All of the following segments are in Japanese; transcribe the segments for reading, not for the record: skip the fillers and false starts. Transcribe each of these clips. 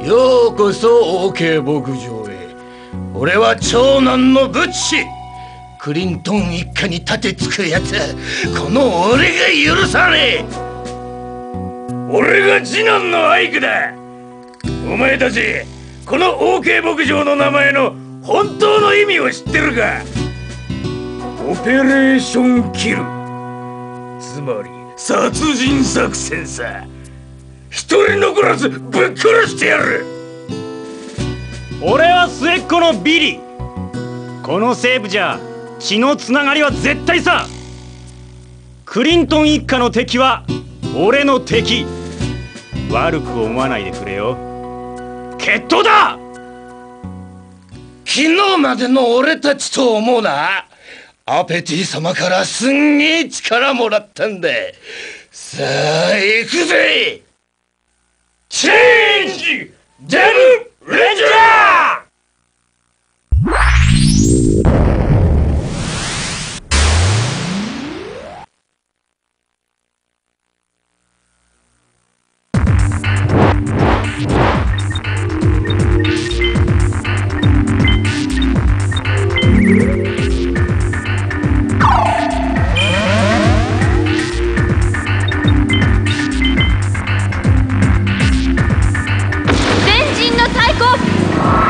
ようこそ王兄牧場へ。俺は長男のブッチ。クリントン一家に立てつくやつ、この俺が許さねえ。俺が次男のアイクだ。お前たちこの王兄牧場の名前の本当の意味を知ってるか？オペレーションキル、つまり殺人作戦さ。一人残らずぶっ殺してやる。 俺は末っ子のビリー。この西部じゃ血のつながりは絶対さ。クリントン一家の敵は俺の敵。悪く思わないでくれよ。決闘だ。 昨日までの俺たちと思うな。アペティ様からすんげえ力もらったんだ。さあ行くぜ。チェンジデブレンジャー。 全人の太鼓。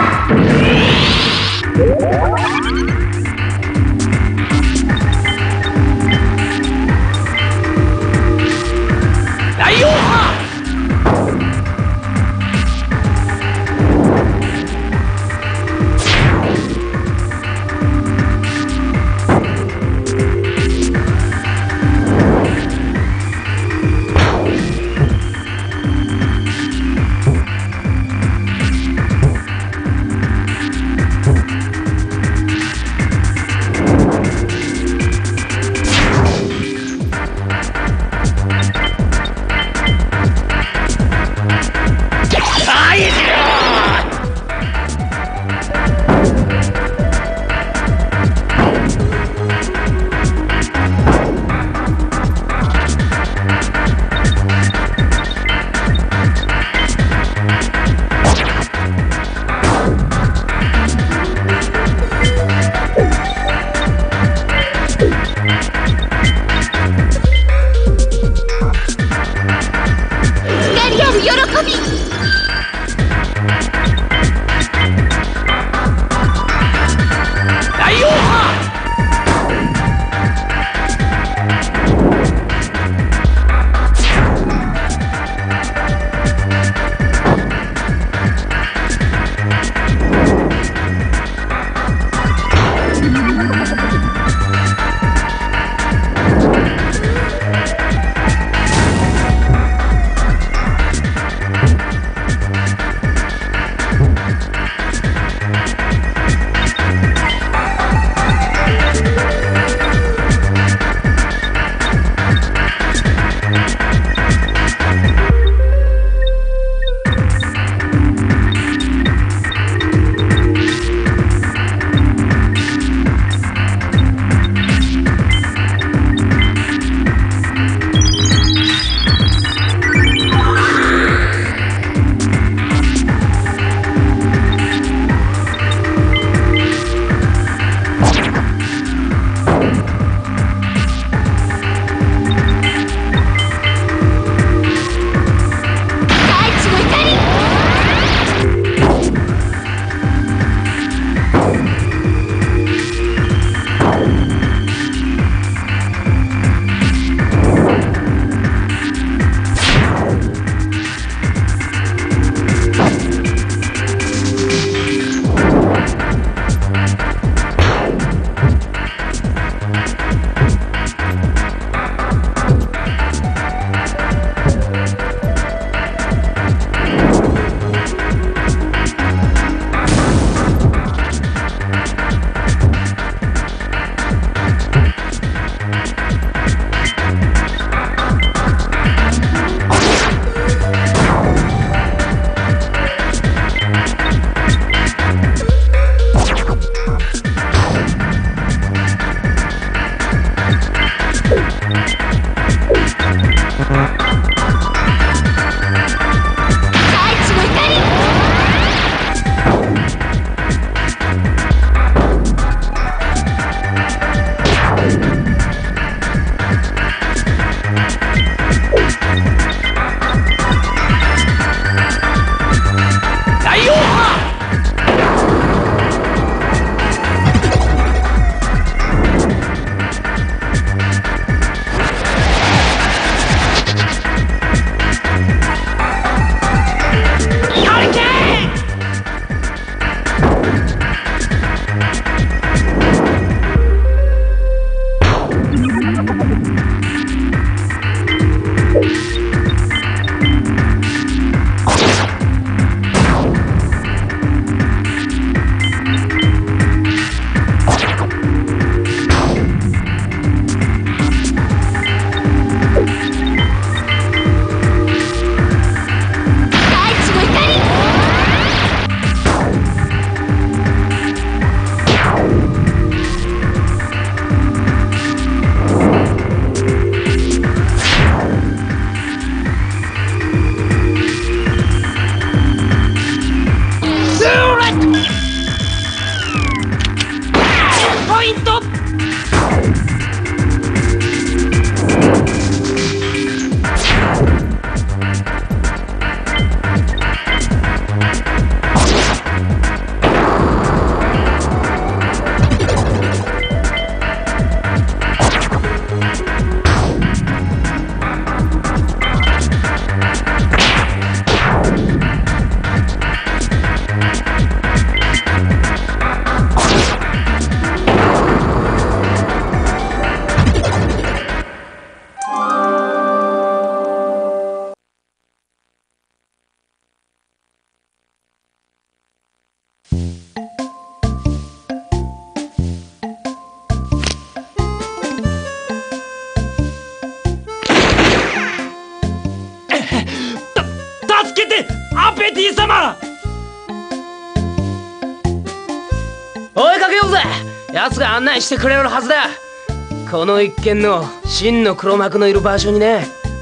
てアペティ様。 追いかけようぜ。奴が案内してくれるはずだ。この一件の真の黒幕のいる場所にね。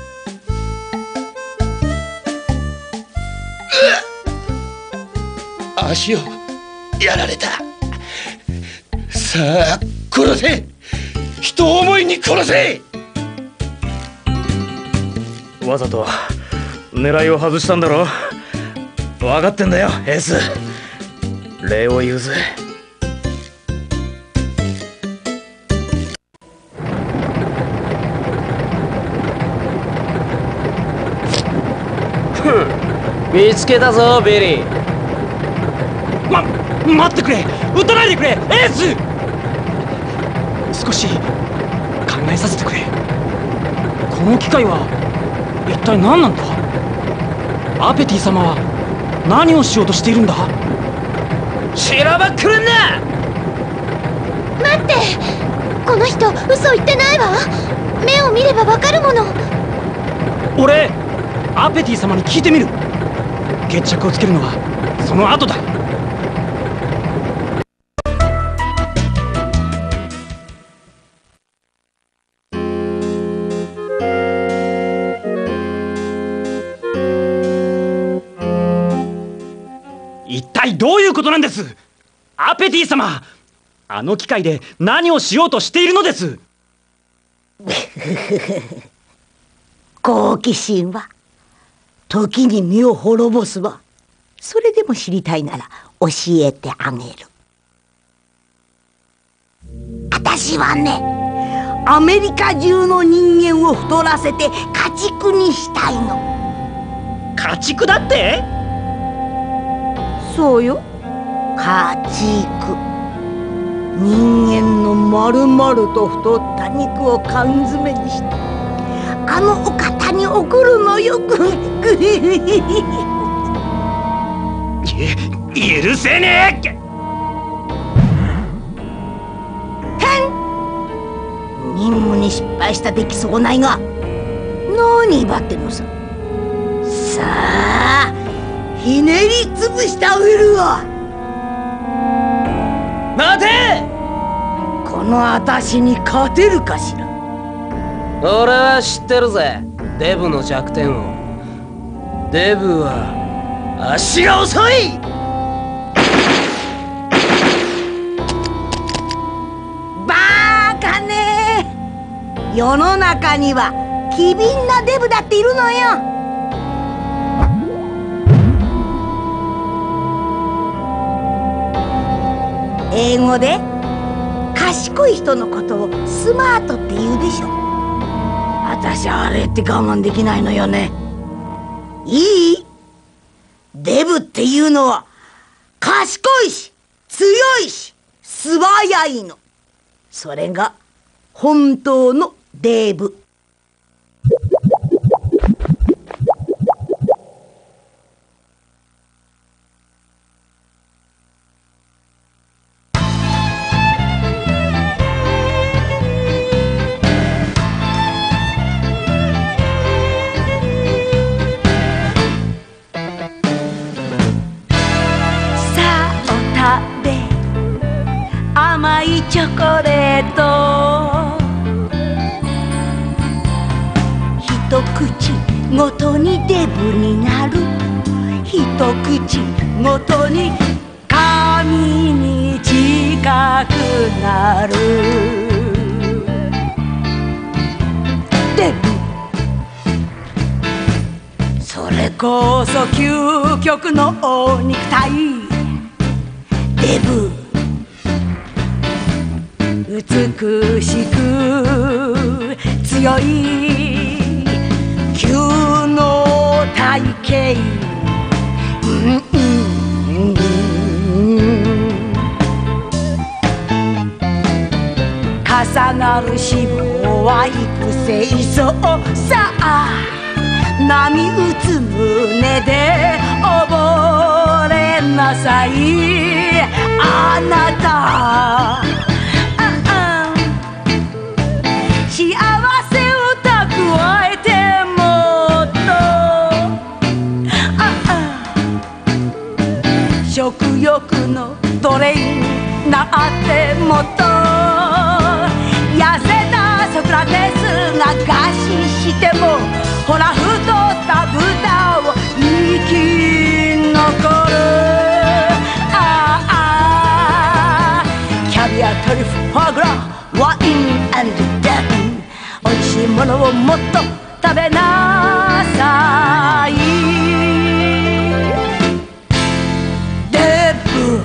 足をやられた。さあ殺せ、人思いに殺せ。 わざと狙いを外したんだろ。分かってんだよエース。礼を言うぜ。 見つけたぞビリー。 待ってくれ、撃たないでくれエース。少し考えさせてくれ。この機械は一体何なんだ。アペティ様は何をしようとしているんだ。 しらばっくれんな。 待って、この人嘘言ってないわ。目を見ればわかるもの。 俺アペティ様に聞いてみる。決着をつけるのはその後だ。一体どういうことなんです、アペティ様。あの機械で何をしようとしているのです。 好奇心は時に身を滅ぼすわ。それでも知りたいなら教えてあげる。あたしはね、アメリカ中の人間を太らせて家畜にしたいの。 家畜だって？ そうよ、家畜。人間の丸々と太った肉を缶詰にしてあのお方に送るのよ。 許せねえ。 任務に失敗した出来損ないが何威張ってんのさ。さあひねりつぶしてあげるわ。 待て。 このあたしに勝てるかしら。 俺は知ってるぜ、デブの弱点を。デブは足が遅い。 バカね。世の中には機敏なデブだっているのよ。英語で賢い人のことをスマートって言うでしょ。私あれって我慢できないのよね。いい？デブっていうのは賢いし強いし素早いの。それが本当のデブ。甘いチョコレート、一口ごとにデブになる。一口ごとに神に近くなる。デブ、それこそ究極のお肉体。デブ、美しく強い急の体型。重なる脂肪は育成そうさあ、波打つ胸で溺れなさいあなた。幸せを蓄えてもっとなってもっと痩せたソクラテスが餓死しても、ほら太った豚を生き残る。キャビア、トリュフ、フォアグラ、ワイン&デン、おいしいものをもっと食べなさい。デブ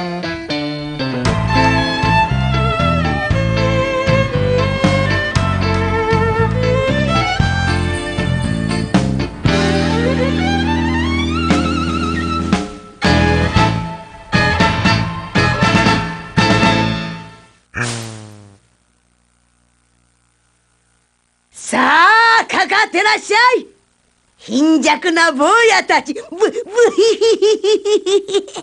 さあ、かかってらっしゃい、貧弱な坊やたち。ブヒヒヒヒ。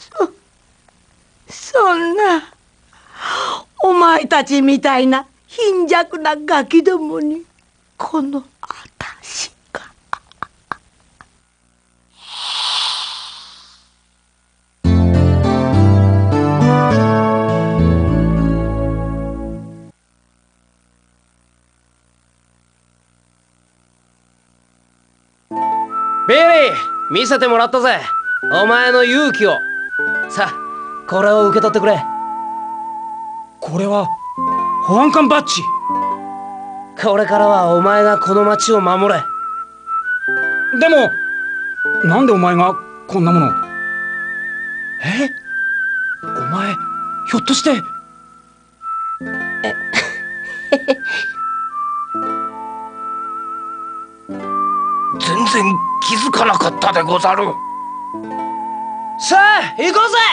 そんなお前たちみたいな貧弱なガキどもにこのあたしが。 ビリー、見せてもらったぜ、お前の勇気を。さあ、これを受け取ってくれ。 これは保安官バッジ。 これからはお前がこの町を守れ。 でもなんでお前がこんなもの。お前ひょっとして。 全然気づかなかったでござる。 さあ行こうぜ。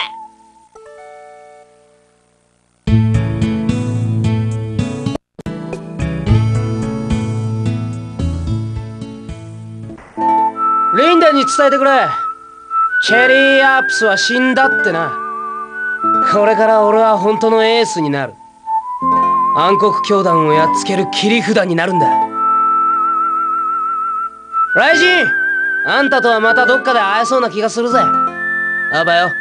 リンダに伝えてくれ。チェリー・アップスは死んだってな。これから俺は本当のエースになる。暗黒教団をやっつける切り札になるんだ。ライジン、あんたとはまたどっかで会えそうな気がするぜ。あばよ。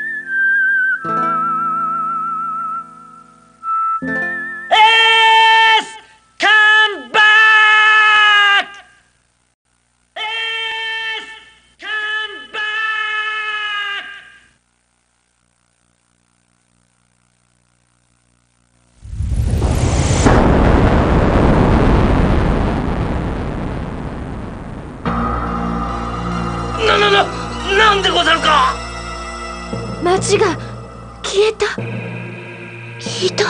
なんでござるか。 町が消えた。ひどい。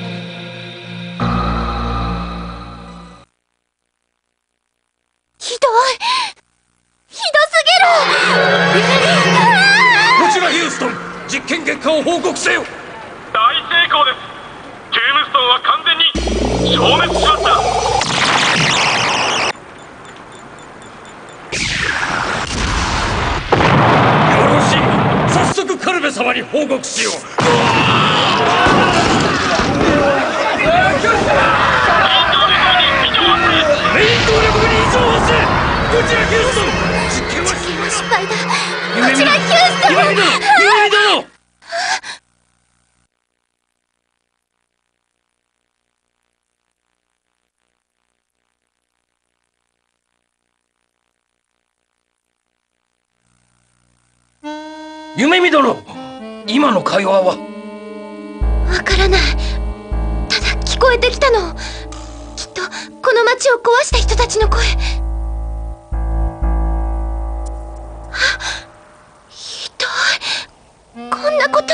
ひどい。ひどすぎる。 こちらヒューストン、実験結果を報告せよ。 大成功です。トゥームストーンは完全に消滅しました。 早速カルベ様に報告しよう。メイン動力に異常発生。こちらヒューストン、実験は失敗だ。こちらヒューストン。 夢見殿。夢見殿、今の会話は。 わからない。ただ聞こえてきたの。きっとこの町を壊した人たちの声。ひどい。こんなこと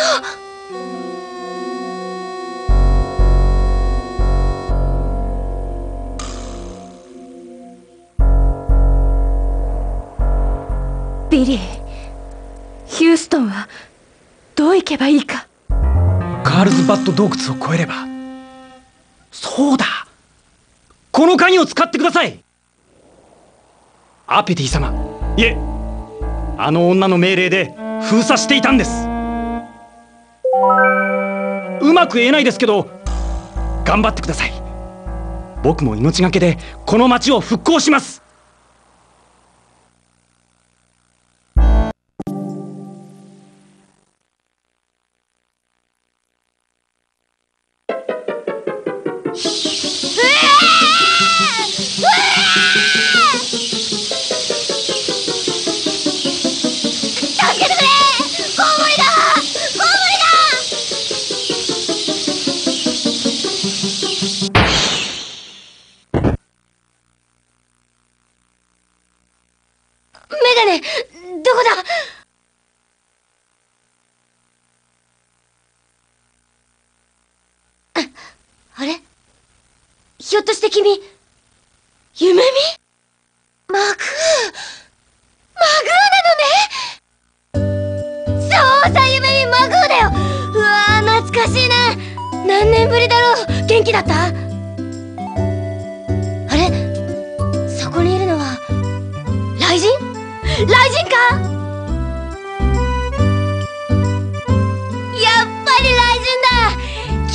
を。ビリー、ヒューストンはどう行けばいいか。 カールズバッド洞窟を越えれば。そうだ、この鍵を使ってください。アペティ様、いえ、あの女の命令で封鎖していたんです。うまく言えないですけど頑張ってください。僕も命がけでこの町を復興します。 メガネ、どこだ。あれ、ひょっとして君、夢見？マグーなのね。そうさ、夢見、マグーだよ。うわー、懐かしいな。何年ぶりだろう。元気だった？あれ、そこにいるのは雷神？雷神か？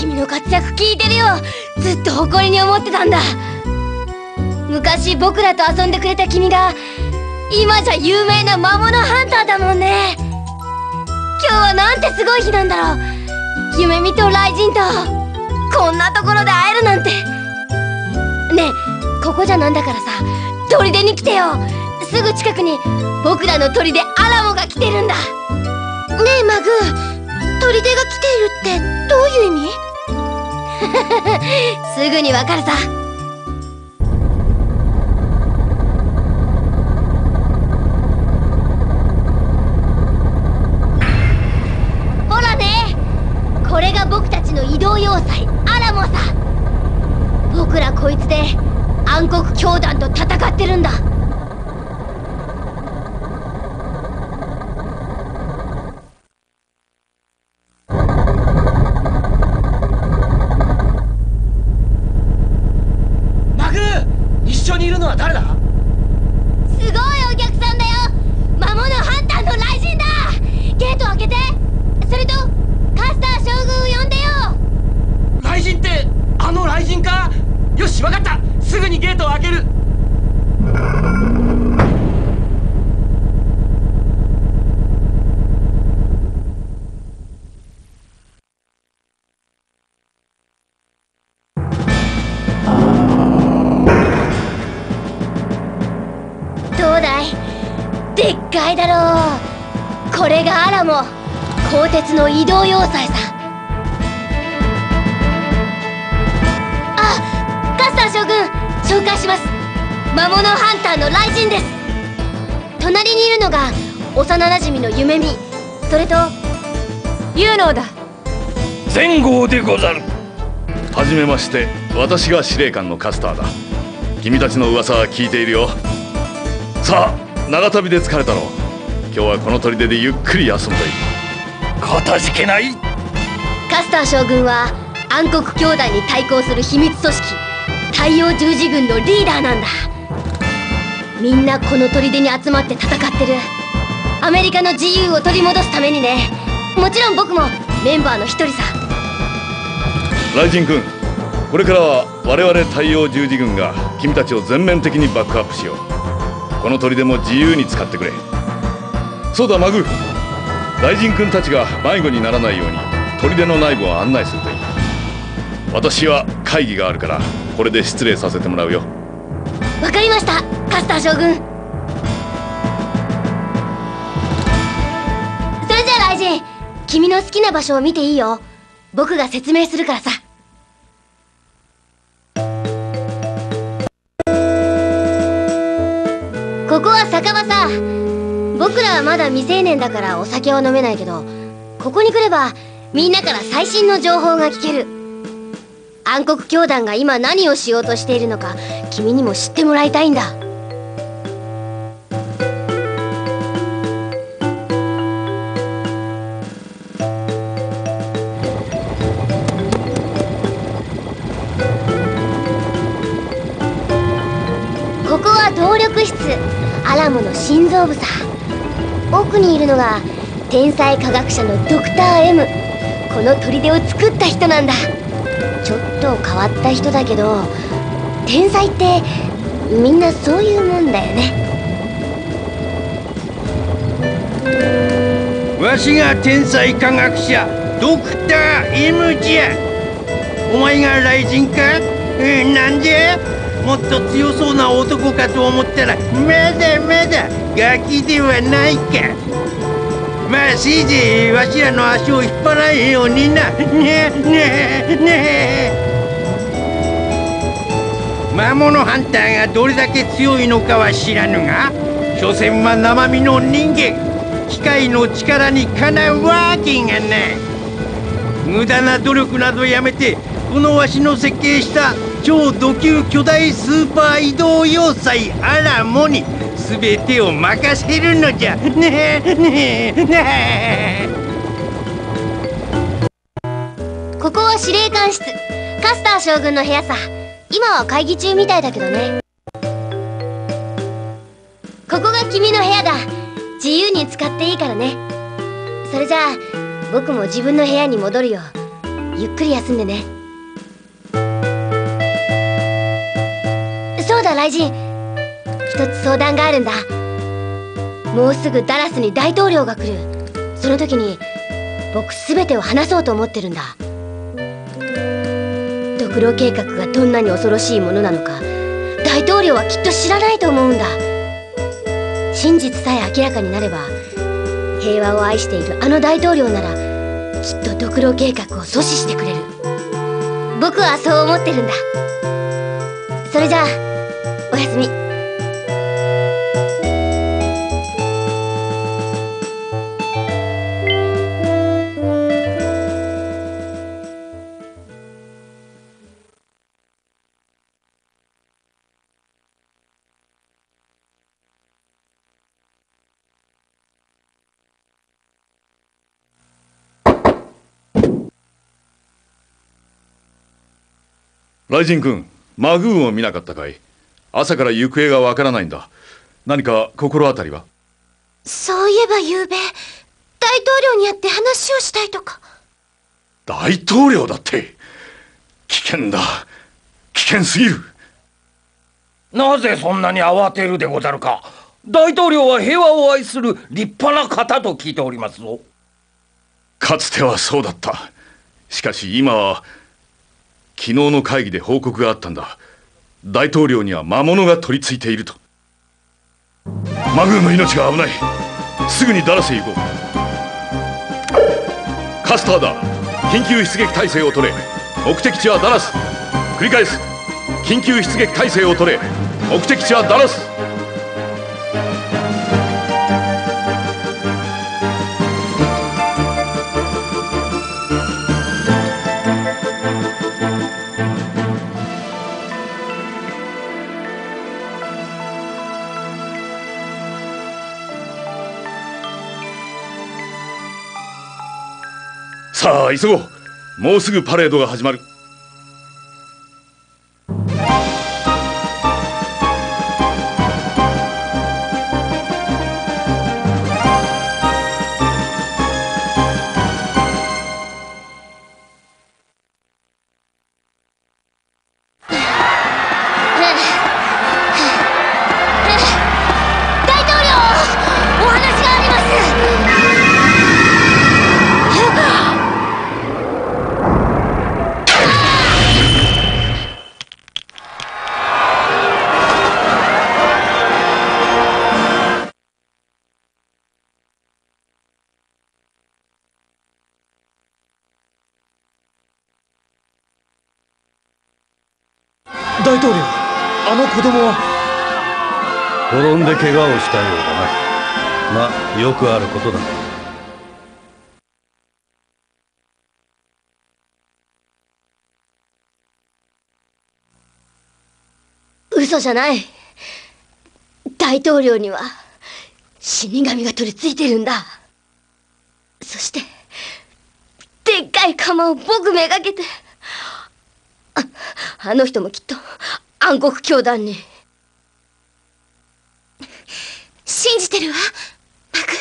君の活躍聞いてるよ。ずっと誇りに思ってたんだ。昔僕らと遊んでくれた君が今じゃ有名な魔物ハンターだもんね。今日はなんてすごい日なんだろう。夢見と雷神とこんなところで会えるなんて。ねえ、ここじゃなんだからさ、砦に来てよ。すぐ近くに僕らの砦アラモが来てるんだ。ねえマグ、砦が来ているってどういう意味？すぐにわかるさ。ほらね、これが僕たちの移動要塞アラモさ。僕らこいつで暗黒教団と戦ってるんだ。 マグ、一緒にいるのは誰だ？ すごいお客さんだよ。魔物ハンターの雷神だ。ゲート開けて。それとカスター将軍を呼んでよ。 雷神ってあの雷神か？よし、わかった。すぐにゲートを開ける。 どうだい？でっかいだろう。これがアラモ、鋼鉄の移動要塞さ。あ、カスター将軍、紹介します。魔物ハンターの雷神です。隣にいるのが幼なじみの夢見、それとユーノーだ。 前号でござる。はじめまして、私が司令官のカスターだ。君たちの噂は聞いているよ。さあ、長旅で疲れたろう。今日はこの砦でゆっくり休むといい。かたじけない。 カスター将軍は暗黒教団に対抗する秘密組織太陽十字軍のリーダーなんだ。みんなこの砦に集まって戦ってる。アメリカの自由を取り戻すためにね。もちろん僕もメンバーの一人さ。 雷神君、これからは我々太陽十字軍が君たちを全面的にバックアップしよう。この砦も自由に使ってくれ。そうだマグ、雷神君たちが迷子にならないように砦の内部を案内するといい。私は会議があるからこれで失礼させてもらうよ。 わかりました、カスター将軍。それじゃあ雷神、君の好きな場所を見ていいよ。僕が説明するからさ。ここは酒場さ。僕らはまだ未成年だからお酒は飲めないけど、ここに来ればみんなから最新の情報が聞ける。暗黒教団が今何をしようとしているのか君にも知ってもらいたいんだ。ここは動力室アラモの心臓部さ。奥にいるのが天才科学者のドクター M。 この砦を作った人なんだ。ちょっと変わった人だけど、天才ってみんなそういうもんだよね。 わしが天才科学者ドクター M じゃ。お前が雷神か？なんじゃ？もっと強そうな男かと思ったらまだまだガキではないか。まあせいぜいわしらの足を引っ張らんようにな。魔物ハンターがどれだけ強いのかは知らぬが、所詮は生身の人間。機械の力にかなうわけがない。無駄な努力などやめて、このわしの設計した超ド級巨大スーパー移動要塞アラモに全てを任せるのじゃ。 ここは司令官室カスター将軍の部屋さ。今は会議中みたいだけどね。ここが君の部屋だ。自由に使っていいからね。それじゃあ僕も自分の部屋に戻るよ。 ゆっくり休んでね。そうだ雷神、一つ相談があるんだ。もうすぐダラスに大統領が来る。その時に僕全てを話そうと思ってるんだ。ドクロ計画がどんなに恐ろしいものなのか大統領はきっと知らないと思うんだ。真実さえ明らかになれば平和を愛しているあの大統領ならきっとドクロ計画を阻止してくれる。僕はそう思ってるんだ。それじゃあおやすみ。 雷神君、マグーンを見なかったかい？朝から行方がわからないんだ。何か心当たりは？ そういえば昨べ大統領に会って話をしたいとか。 大統領だって？危険だ。危険すぎる。 なぜそんなに慌てるでござるか。大統領は平和を愛する立派な方と聞いておりますぞ。 かつてはそうだった。しかし今は昨日の会議で報告があったんだ。大統領には魔物が取り付いていると。マグーの命が危ない。すぐにダラスへ行こう。カスターだ。緊急出撃態勢を取れ。目的地はダラス。繰り返す。緊急出撃態勢を取れ。目的地はダラス。さあ急ごう。もうすぐパレードが始まる。 大統領、あの子供は。 転んで怪我をしたようだな。まあよくあることだ。 嘘じゃない。大統領には死神が取り付いてるんだ。そしてでっかい鎌を僕めがけて、あの人もきっと暗黒教団に。信じてるわマグ。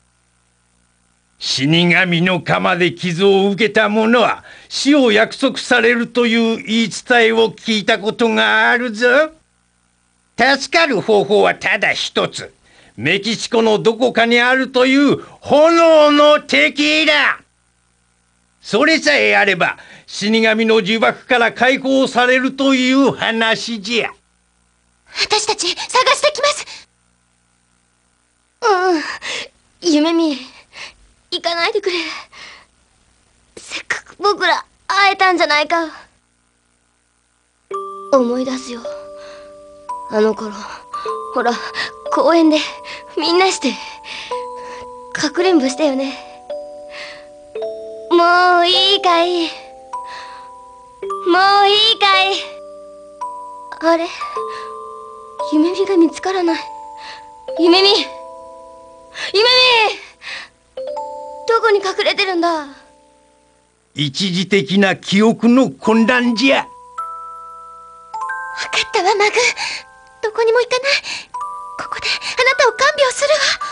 死神の鎌で傷を受けた者は死を約束されるという言い伝えを聞いたことがあるぞ。助かる方法はただ一つ。メキシコのどこかにあるという炎の敵だ。それさえあれば死神の呪縛から解放されるという話じゃ。 私たち探してきます。夢見、行かないでくれ。せっかく僕ら会えたんじゃないか。思い出すよ、あの頃。ほら公園でみんなしてかくれんぼしたよね。もういいかい、もういいかい。あれ、夢見が見つからない。夢見、夢見、どこに隠れてるんだ。 一時的な記憶の混乱じゃ。 分かったわマグ。どこにも行かない。ここであなたを看病す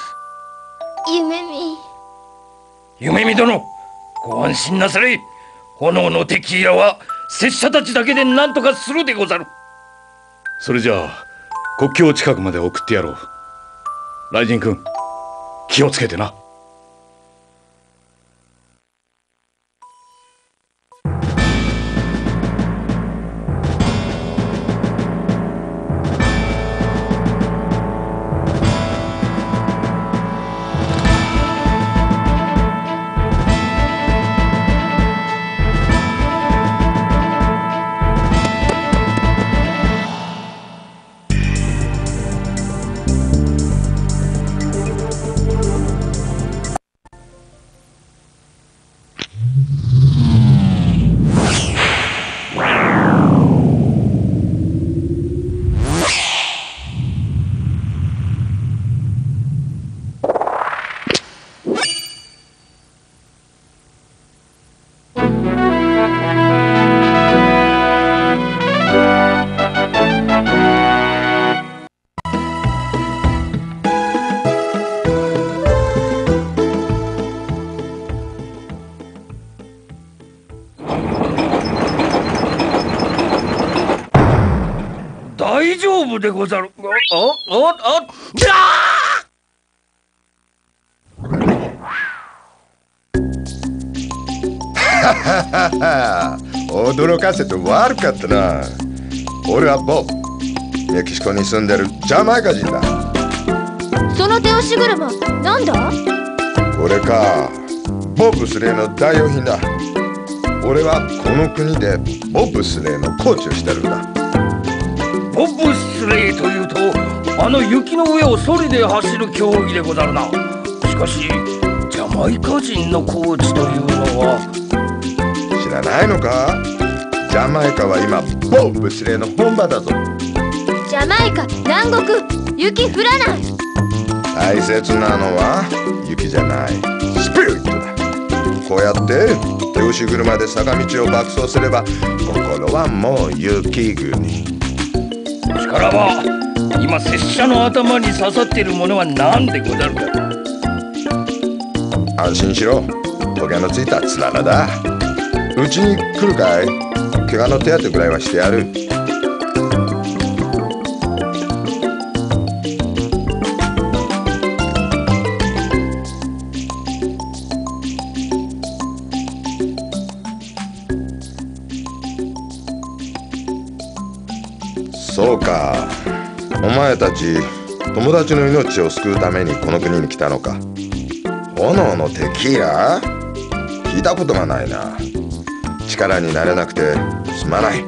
るわ。夢見、 夢見殿、ご安心なされ。 炎のテキーラは拙者たちだけで何とかするでござる。 それじゃあ国境近くまで送ってやろう。雷神君、気をつけてな。 大丈夫でござる。じゃあ驚かせて悪かったな。俺はボブ。メキシコに住んでるジャマイカ人だ。 その手押し車なんだ？ これか、ボブスレーの代用品だ。俺はこの国でボブスレーのコーチをしてるんだ。 ボブスレーというと、あの雪の上をソリで走る競技でござるな。しかしジャマイカ人のコーチというのは。 知らないのか？ジャマイカは今ボブスレーの本場だぞ。 ジャマイカ南国、雪降らない。 大切なのは雪じゃない、スピリットだ。こうやって手押し車で坂道を爆走すれば心はもう雪国。 しからば今拙者の頭に刺さっているものは何でござるか。 安心しろ、トゲのついたつららだ。うちに来るかい？怪我の手当てぐらいはしてやる。そうか、お前たち友達の命を救うためにこの国に来たのか。炎のテキーラ？聞いたことがないな。力になれなくてすまない。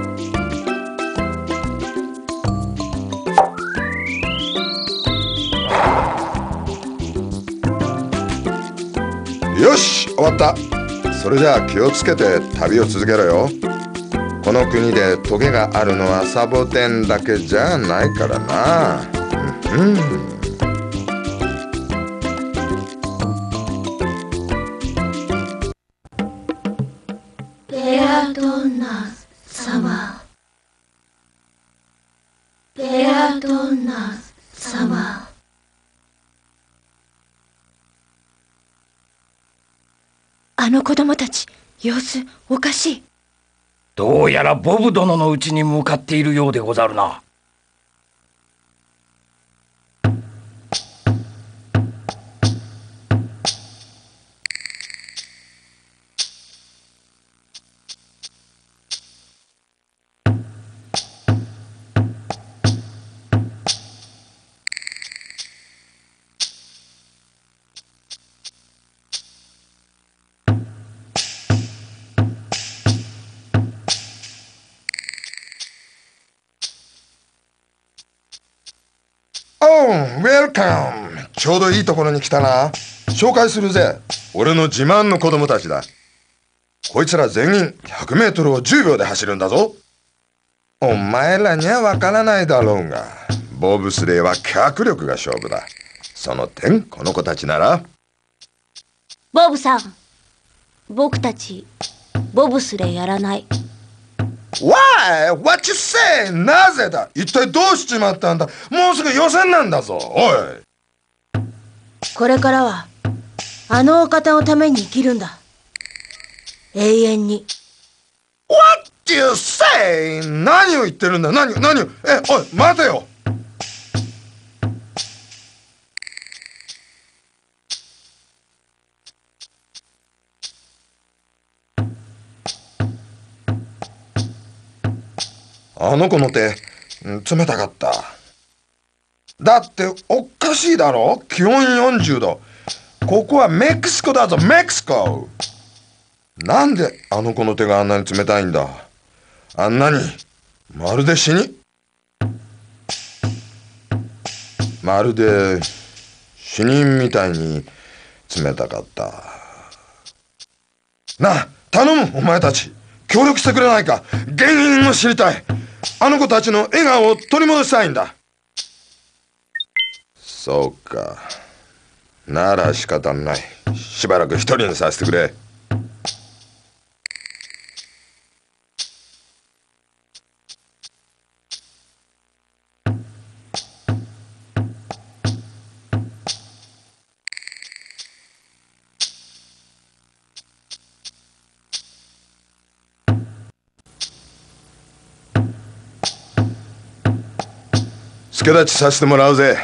よし、終わった。それじゃあ気をつけて旅を続けろよ。この国でトゲがあるのはサボテンだけじゃないからな。 ベアドンナ様、ベアドンナ様。あの子供たち、様子おかしい。 どうやらボブ殿の家に向かっているようでござるな。 ウェルカム。ちょうどいいところに来たな。紹介するぜ。俺の自慢の子供たちだ。こいつら全員100メートルを10秒で走るんだぞ。お前らにはわからないだろうが、ボブスレーは脚力が勝負だ。その点、この子たちなら。 ボブさん、僕たちボブスレーやらない。 Why? What you say? なぜだ？一体どうしちまったんだ？もうすぐ予選なんだぞ。おい。 これからはあのお方のために生きるんだ。 永遠に。 What do you say? 何を言ってるんだ。何を。おい、待てよ。あの子の手、冷たかった。だっておかしいだろ。気温40度。ここはメキシコだぞ、メキシコ。なんであの子の手があんなに冷たいんだ。あんなにまるで死に、まるで死人みたいに冷たかった。なあ、頼む、お前たち協力してくれないか。原因を知りたい。あの子たちの笑顔を取り戻したいんだ。そうか、なら仕方ない。しばらく一人にさせてくれ。助立ちさせてもらうぜ。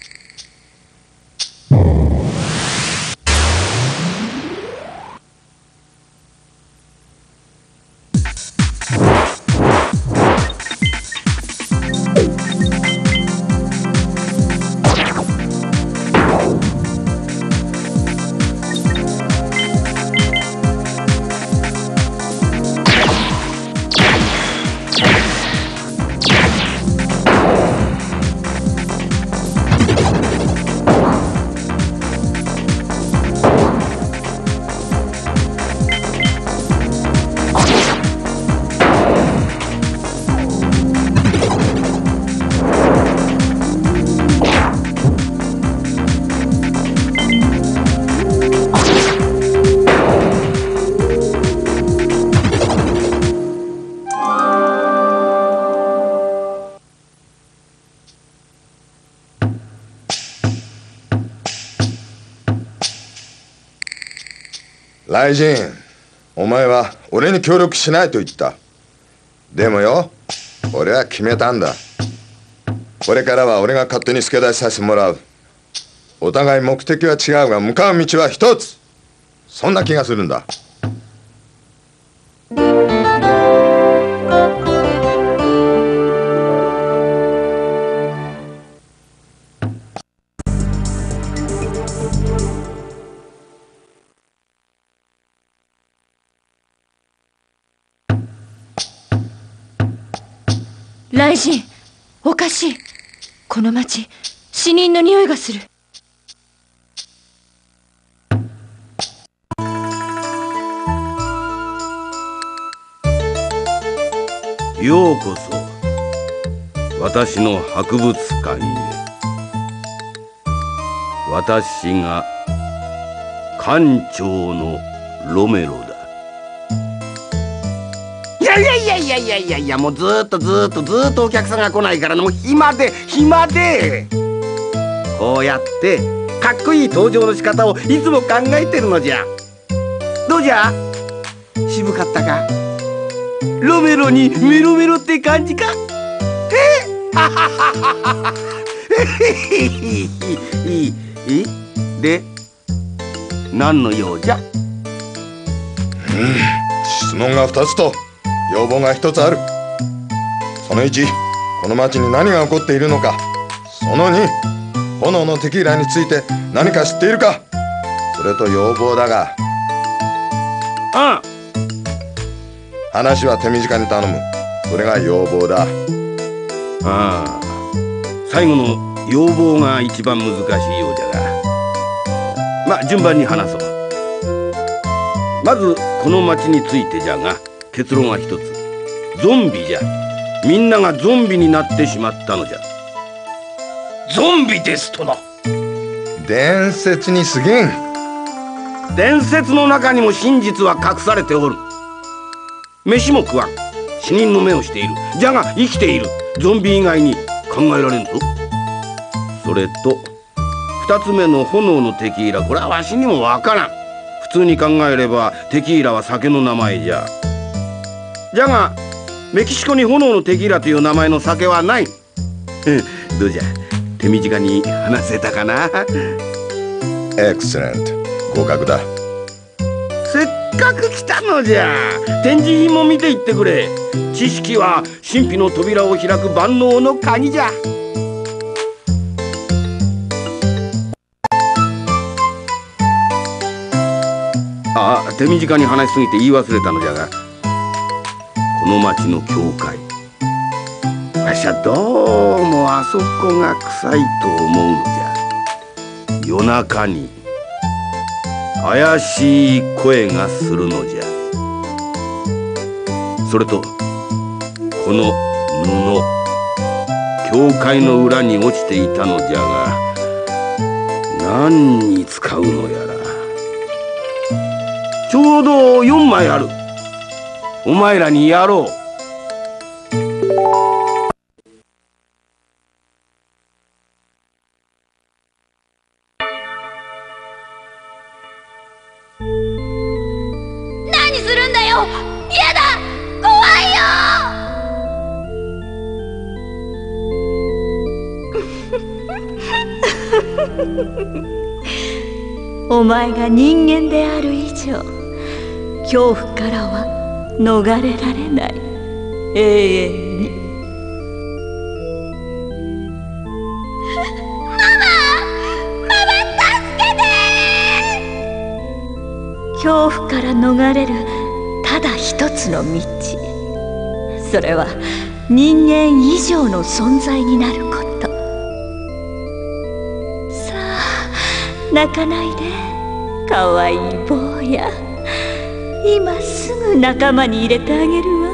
雷神、お前は俺に協力しないと言った。でもよ、俺は決めたんだ。これからは俺が勝手に助太刀させてもらう。お互い目的は違うが向かう道は一つ。そんな気がするんだ。 雷神、おかしい。この町、死人の匂いがする。 ようこそ私の博物館へ。私が館長のロメロだ。いやもうずーっとお客さんが来ないから、もう暇でこうやってかっこいい登場の仕方をいつも考えてるのじゃ。どうじゃ、渋かったか。ロメロにメロメロって感じか。で何の用じゃ。 質問が2つと要望が1つある。その1、この町に何が起こっているのか。その2、炎のテキーラについて何か知っているか。それと要望だが、話は手短に頼む。それが要望だ。 最後の要望が一番難しいようじゃが、順番に話そう。まずこの町についてじゃが、結論は一つ。ゾンビじゃ。みんながゾンビになってしまったのじゃ。 ゾンビですとな。 伝説にすげん。 伝説の中にも真実は隠されておる。飯も食わん、死人の目をしている。じゃが生きている。ゾンビ以外に考えられんぞ。それと2つ目の炎のテキーラ、これはわしにもわからん。 普通に考えればテキーラは酒の名前じゃ。じゃがメキシコに炎のテキーラという名前の酒はない。どうじゃ、手短に話せたかな。 エクセレント、合格だ。 せっかく来たのじゃ。展示品も見ていってくれ。知識は神秘の扉を開く万能の鍵じゃ。手短に話しすぎて言い忘れたのじゃが、この町の教会、わしはどうもあそこが臭いと思うのじゃ。夜中に怪しい声がするのじゃ。それとこの布、教会の裏に落ちていたのじゃが、何に使うのやら。ちょうど4枚ある。お前らにやろう。 何するんだよ。嫌だ、怖いよ。お前が人間である以上、恐怖からは逃れられない。永遠に。恐怖から逃れるただ一つの道、それは人間以上の存在になること。さあ、泣かないで、かわいい坊や。今すぐ仲間に入れてあげるわ。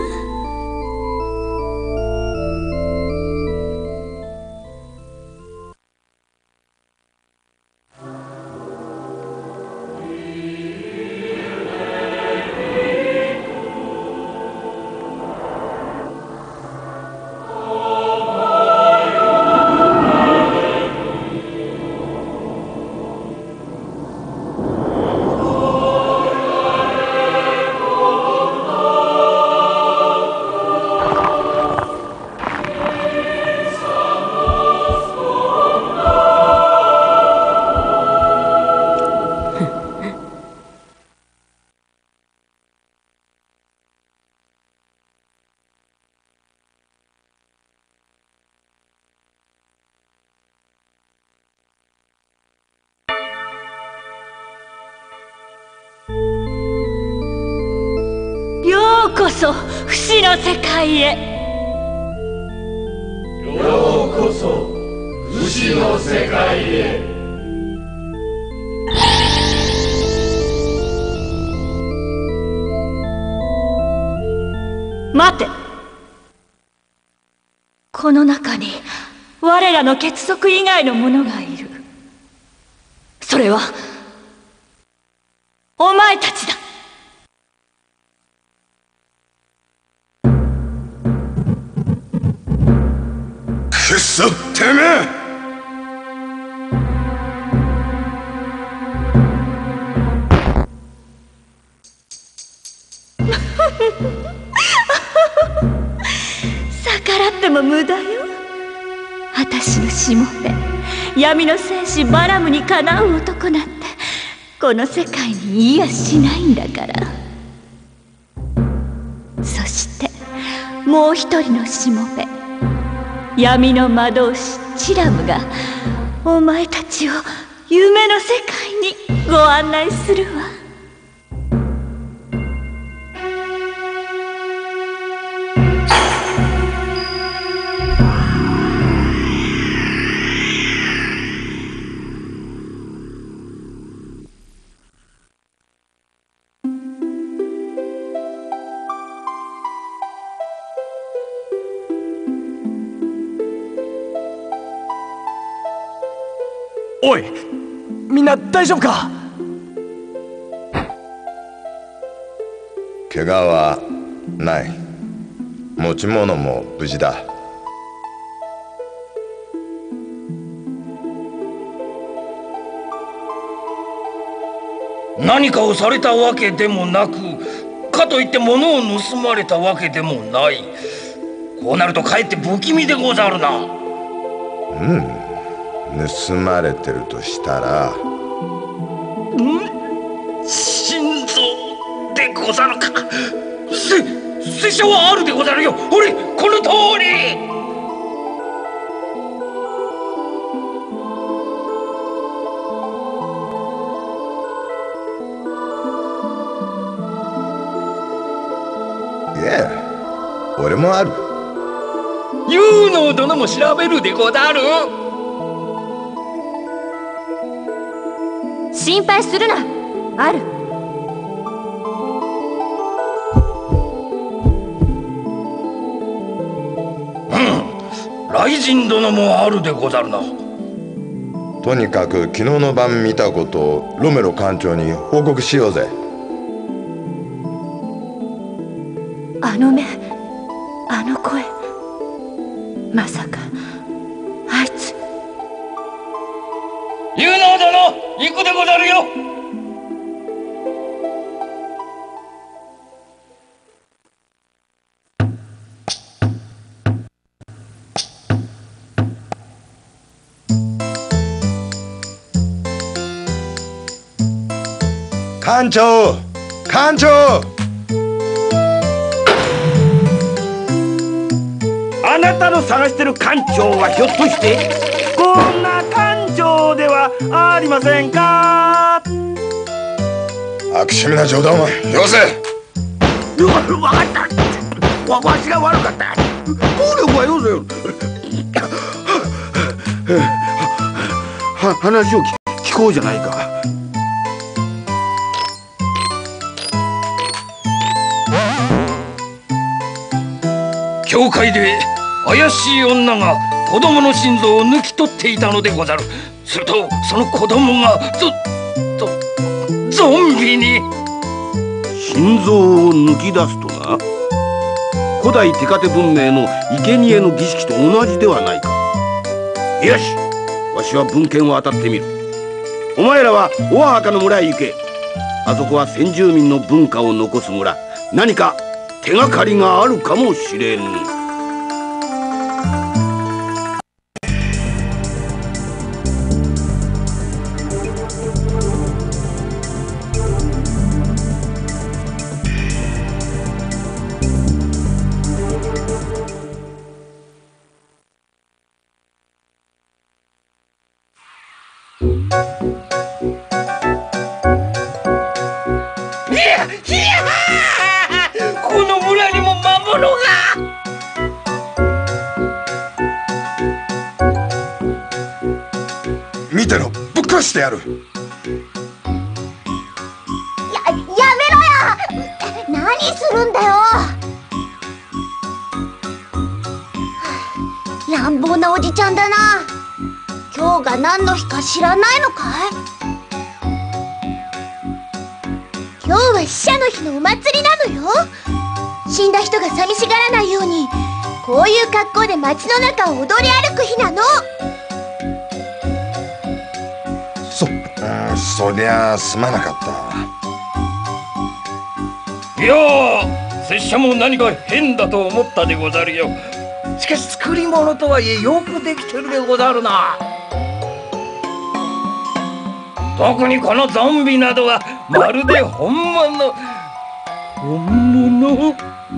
ようこそ不死の世界へ。 ようこそ不死の世界へ。 待て。この中に我らの結束以外の者がいる。それはお前たちだ。 くそ、てめえ！ 逆らっても無駄よ。私のしもべ、闇の戦士バラムにかなう男なんてこの世界にいやしないんだから。そしてもう一人のしもべ、闇の魔導士チラムがお前たちを夢の世界にご案内するわ。 おい、みんな大丈夫か？ 怪我はない。持ち物も無事だ。 何かをされたわけでもなく、かといって物を盗まれたわけでもない。こうなるとかえって不気味でござるな。 盗まれてるとしたら、 心臓でござるか。拙者はあるでござるよ。この通り。 いや、俺もある。 有能殿も調べるでござる。 心配するな、ある。 雷神殿もあるでござるな。 とにかく昨日の晩見たことをロメロ艦長に報告しようぜ。 あの目、あの声、まさかあいつ。 有能殿、行くでござるよ。 艦長、艦長。 あなたの探してる艦長はひょっとしてこんな艦長ではありませんか？ 悪趣味な冗談はよせ。 分かった。わしが悪かった。暴力はよせよ。話を聞こうじゃないか。 教会で怪しい女が子供の心臓を抜き取っていたのでござる。するとその子供がゾンビに。 心臓を抜き出すとな。古代テカテ文明の生贄の儀式と同じではないか。よし、わしは文献を当たってみる。お前らはオアハカの村へ行け。あそこは先住民の文化を残す村。何か手がかりがあるかもしれん。 この村にも魔物が。 見てろ、ぶっ壊してやる。 やめろよ。何するんだよ。乱暴なおじちゃんだな。今日が何の日か知らないのかい？今日は死者の日のお祭りなのよ。死んだ人が寂しがらないようにこういう格好で街の中を踊り歩く日なの。 そりゃすまなかった。 いやー、拙者も何か変だと思ったでござるよ。しかし作り物とはいえよくできてるでござるな。特にこのゾンビなどはまるで本物。本物？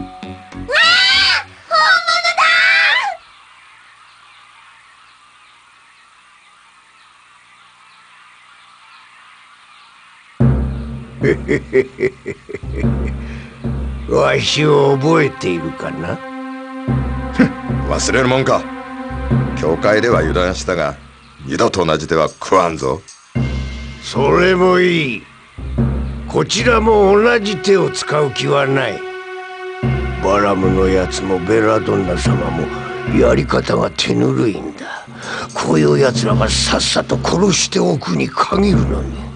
わしを覚えているかな？ 忘れるもんか。教会では油断したが二度と同じ手は食わんぞ。 それもいい。こちらも同じ手を使う気はない。バラムのやつもベラドンナ様もやり方が手ぬるいんだ。こういうやつらがさっさと殺しておくに限るのに。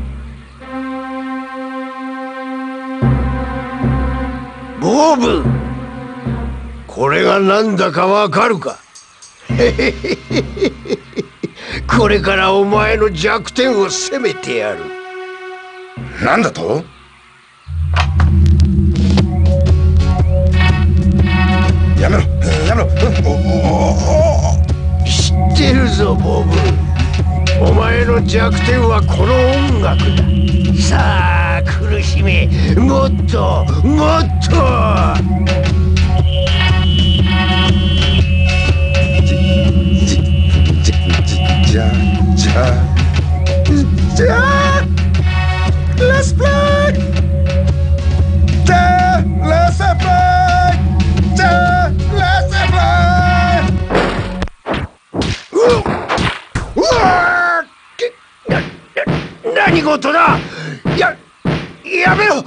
ボブ、これが何だかわかるか？これからお前の弱点を責めてやる。 なんだと？やめろやめろ。 知ってるぞボブ。お前の弱点はこの音楽だ。さあ苦しめ、もっともっと。 じゃあレスプレイじゃあレスプレイじゃあレスプレイ。 何事だ。やめろ。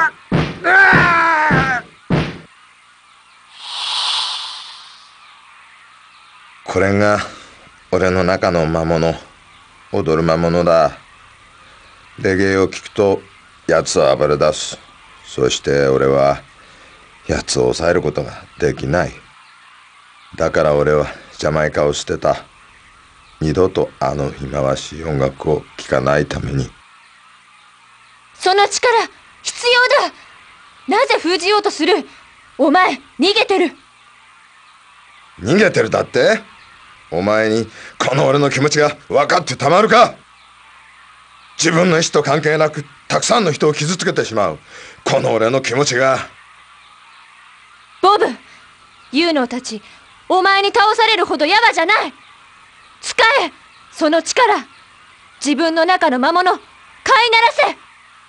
これが俺の中の魔物、踊る魔物だ。レゲエを聞くと奴は暴れ出す。そして俺は奴を抑えることができない。だから俺はジャマイカを捨てた。二度とあの忌まわしい音楽を聴かないために。 その力必要だ。なぜ封じようとする？お前逃げてる。 逃げてるだって？お前にこの俺の気持ちが分かってたまるか。自分の意思と関係なくたくさんの人を傷つけてしまうこの俺の気持ちが。 ボブ、ユーノたちお前に倒されるほどヤバじゃない。使えその力。自分の中の魔物飼いならせ。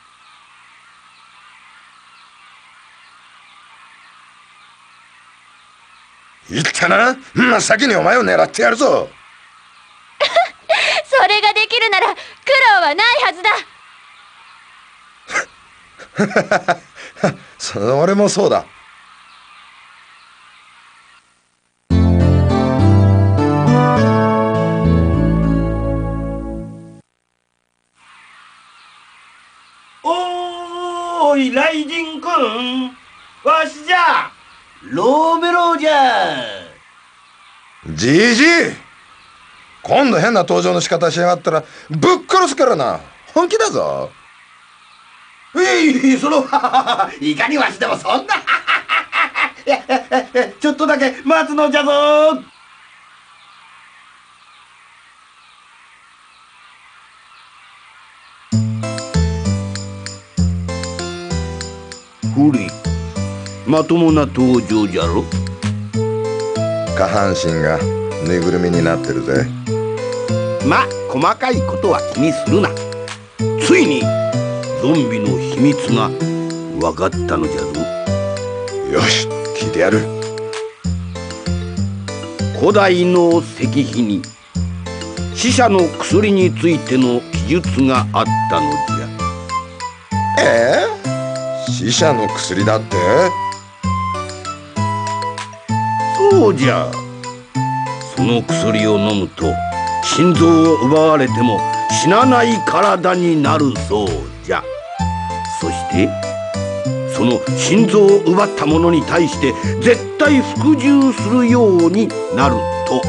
言ったな。真っ先にお前を狙ってやるぞ。 それができるなら苦労はないはずだ。 それもそうだ。 おーい雷神くん、わしじゃローベローじゃ。 じじい、今度変な登場の仕方しやがったらぶっ殺すからな。本気だぞ。 そのいかにわしでもそんなちょっとだけ待つのじゃぞ。ふりまともな登場じゃろ。 下半身がぬいぐるみになってるぜ。 ま、細かいことは気にするな。ついにゾンビの秘密が分かったのじゃぞ。 よし、聞いてやる。 古代の石碑に死者の薬についての記述があったのじゃ。 死者の薬だって？ そうじゃ。その薬を飲むと心臓を奪われても死なない体になるそうじゃ。そしてその心臓を奪った者に対して絶対服従するようになると。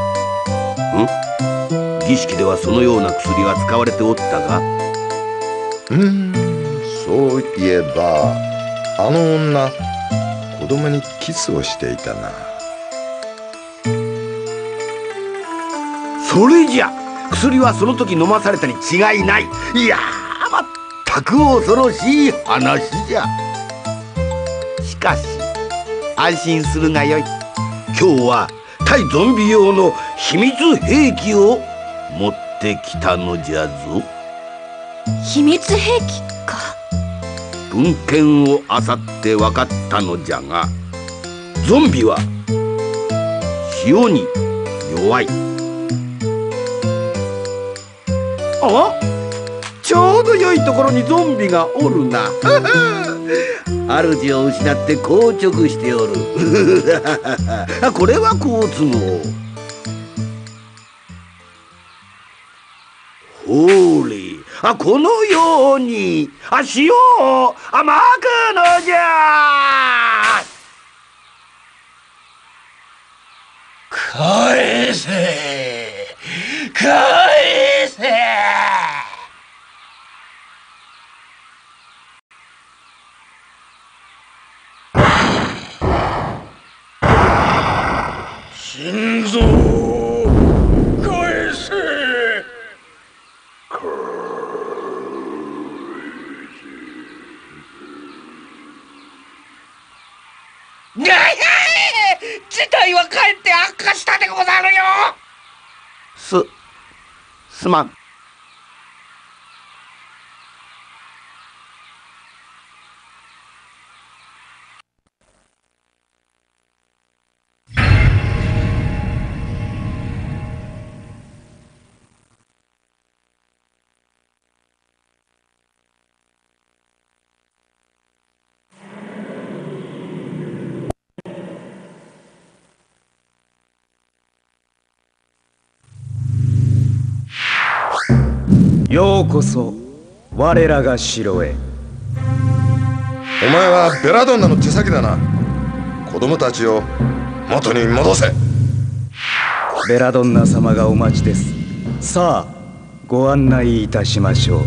儀式ではそのような薬が使われておったが。 そういえばあの女子供にキスをしていたな。 それじゃ薬はその時飲まされたに違いない。いやー、まったく恐ろしい話じゃ。しかし安心するがよい。今日は対ゾンビ用の秘密兵器を持ってきたのじゃぞ。 秘密兵器か。 文献を漁って分かったのじゃが、ゾンビは塩に弱い。あ、ちょうど良いところにゾンビがおるな。主を失って硬直しておる。これは好都合。ほれ、このように塩をまくのじゃ。 返せ返せ。 すまん。 ようこそ我らが城へ。 お前はベラドンナの手先だな。子供たちを元に戻せ。 ベラドンナ様がお待ちです。さあご案内いたしましょう。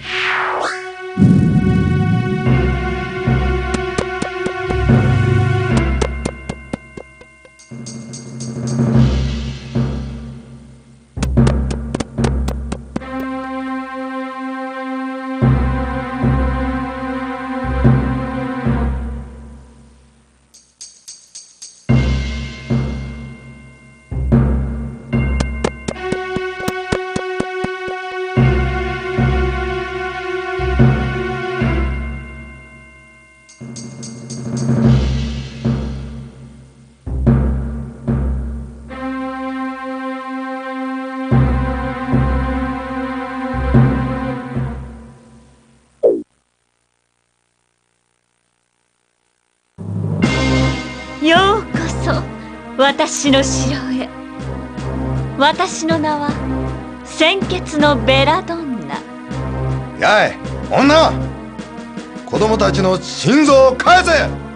ようこそ私の城へ。私の名は鮮血のベラドンナ。 やい女、子供たちの心臓を返せ。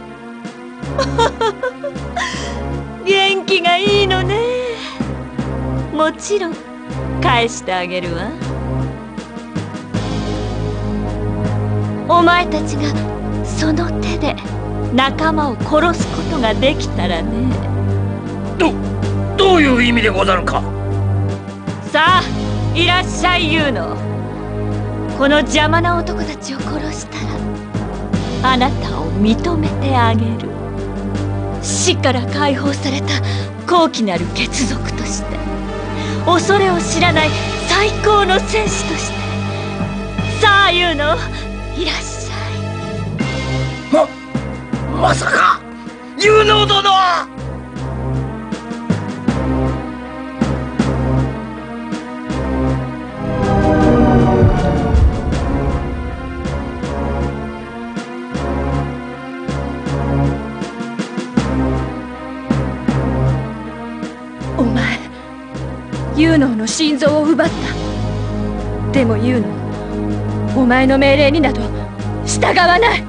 元気がいいのね。もちろん返してあげるわ。お前たちがその手で仲間を殺すことができたらね。 どういう意味でござるか。 さあいらっしゃいユーノ。この邪魔な男たちを殺したらあなたを認めてあげる。死から解放された高貴なる血族として、恐れを知らない最高の戦士として。さあユーノ、いらっしゃい。 まさかユーノ殿は。 お前ユーノの心臓を奪った。でもユーノ、お前の命令になど従わない。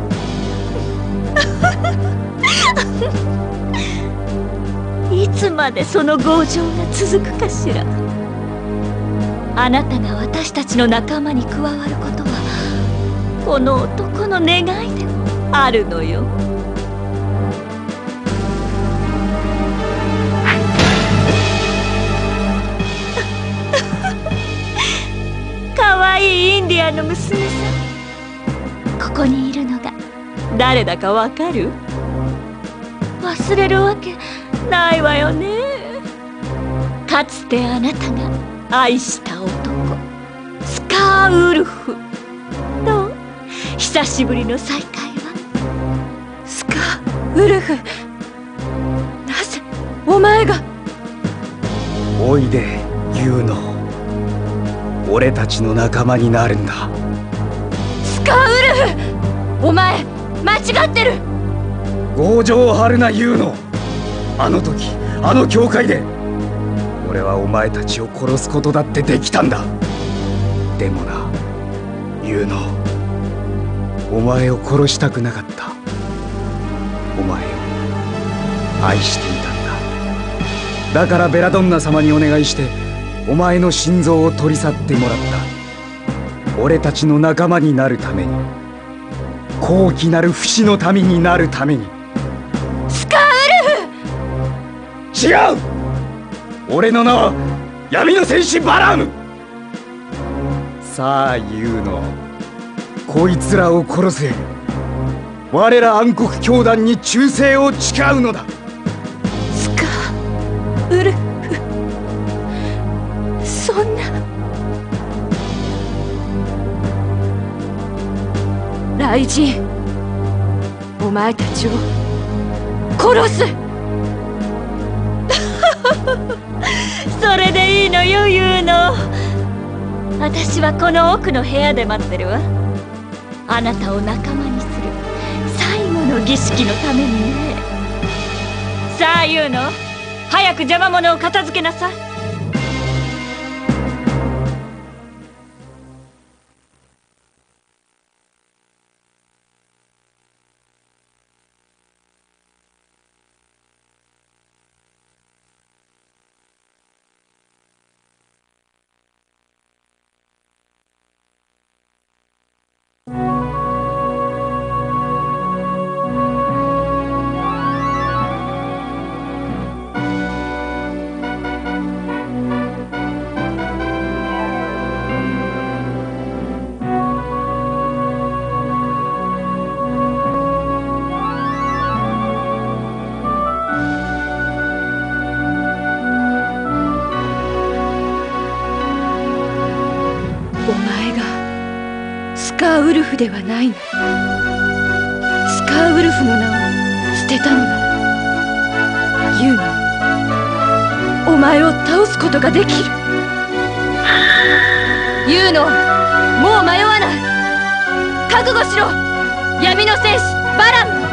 いつまでその強情が続くかしら。あなたが私たちの仲間に加わることはこの男の願いでもあるのよ。かわいいインディアンの娘さん、ここにいるのが誰だかわかる？忘れるわけないわよね。かつてあなたが愛した男、スカーウルフ。どう？久しぶりの再会は。 スカーウルフ、なぜお前が。 おいでユーノ、俺たちの仲間になるんだ。 スカーウルフ、お前間違ってる。 強情を張るなユーノ。あの時あの教会で俺はお前たちを殺すことだってできたんだ。でもなユーノ、お前を殺したくなかった。お前を愛していたんだ。だからベラドンナ様にお願いしてお前の心臓を取り去ってもらった。俺たちの仲間になるために、高貴なる不死の民になるために。 スカーウルフ。 違う、俺の名は闇の戦士バラーム。さあユーノ、こいつらを殺せ。我ら暗黒教団に忠誠を誓うのだ。 スカーウルフ、 そんな。雷神、お前たちを殺す。 それでいいのよ、ユーノ。私はこの奥の部屋で待ってるわ。あなたを仲間にする最後の儀式のためにね。さあユーノ、早く邪魔者を片付けなさい。 スカーウルフではないな。スカーウルフの名を捨てたのなら、ユーノ、お前を倒すことができる。ユーノ、もう迷わない。覚悟しろ、闇の戦士バラム。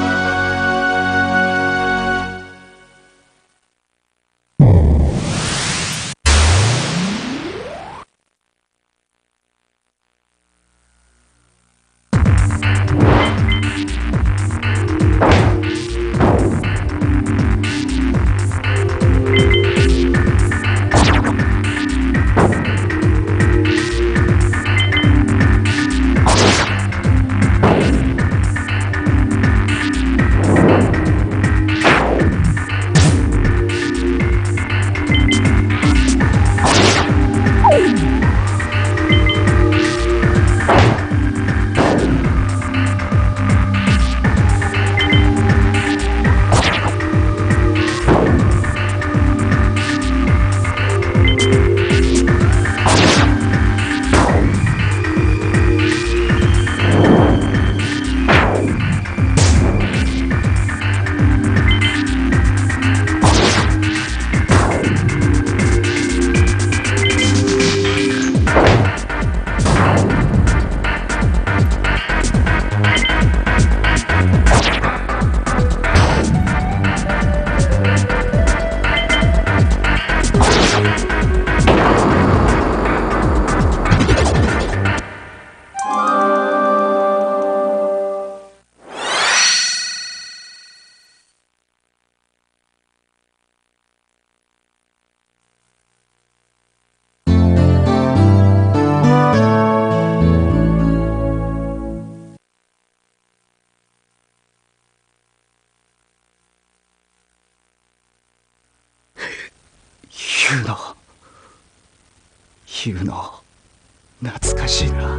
ユーノ、懐かしいな。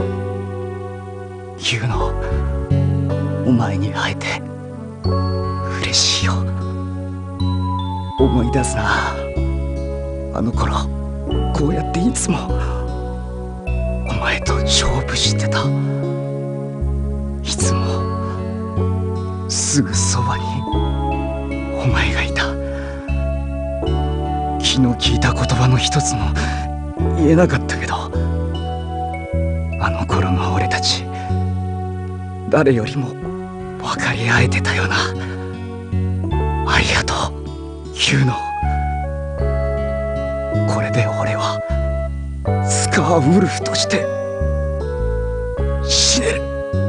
ユーノ、お前に会えて嬉しいよ。思い出すな、あの頃こうやっていつもお前と勝負してた。いつもすぐそばにお前がいた。昨日聞いた言葉の一つも言えなかったけど、あの頃の俺たち誰よりも分かり合えてたよな。ありがとうユーノ。これで俺はスカーウルフとして死ねる。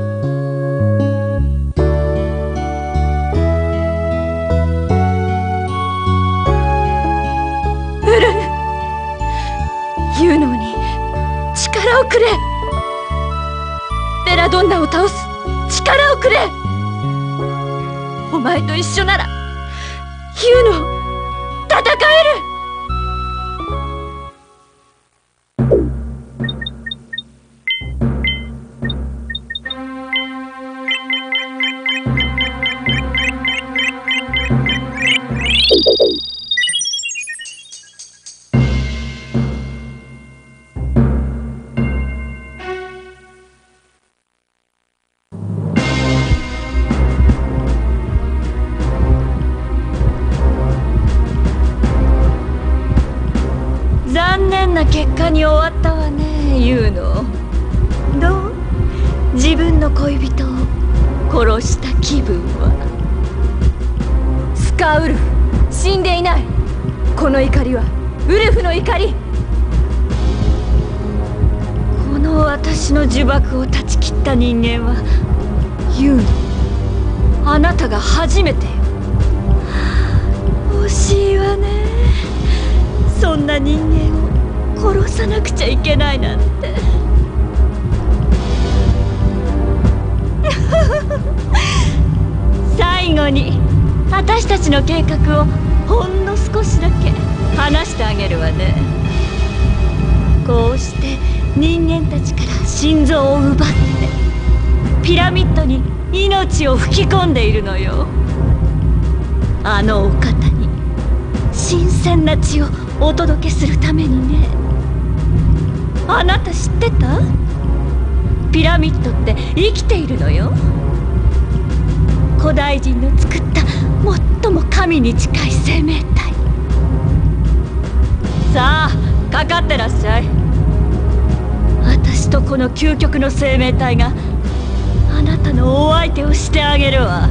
ウルヌ、ユーノに力をくれ。ベラドンナを倒す力をくれ。お前と一緒ならユーノ戦える。 念な結果に終わったわね、ユーノ。どう？自分の恋人を殺した気分は？ スカウルフ、死んでいない。この怒りはウルフの怒り。 この私の呪縛を断ち切った人間はユーノ、あなたが初めてよ。惜しいわね。そんな人間を殺さなくちゃいけないなんて。最後に私たちの計画をほんの少しだけ話してあげるわね。こうして人間たちから心臓を奪ってピラミッドに命を吹き込んでいるのよ。あのお方に新鮮な血をお届けするためにね。あなた知ってた？ピラミッドって生きているのよ。古代人の作った最も神に近い生命体。さあ、かかってらっしゃい。私とこの究極の生命体があなたのお相手をしてあげるわ。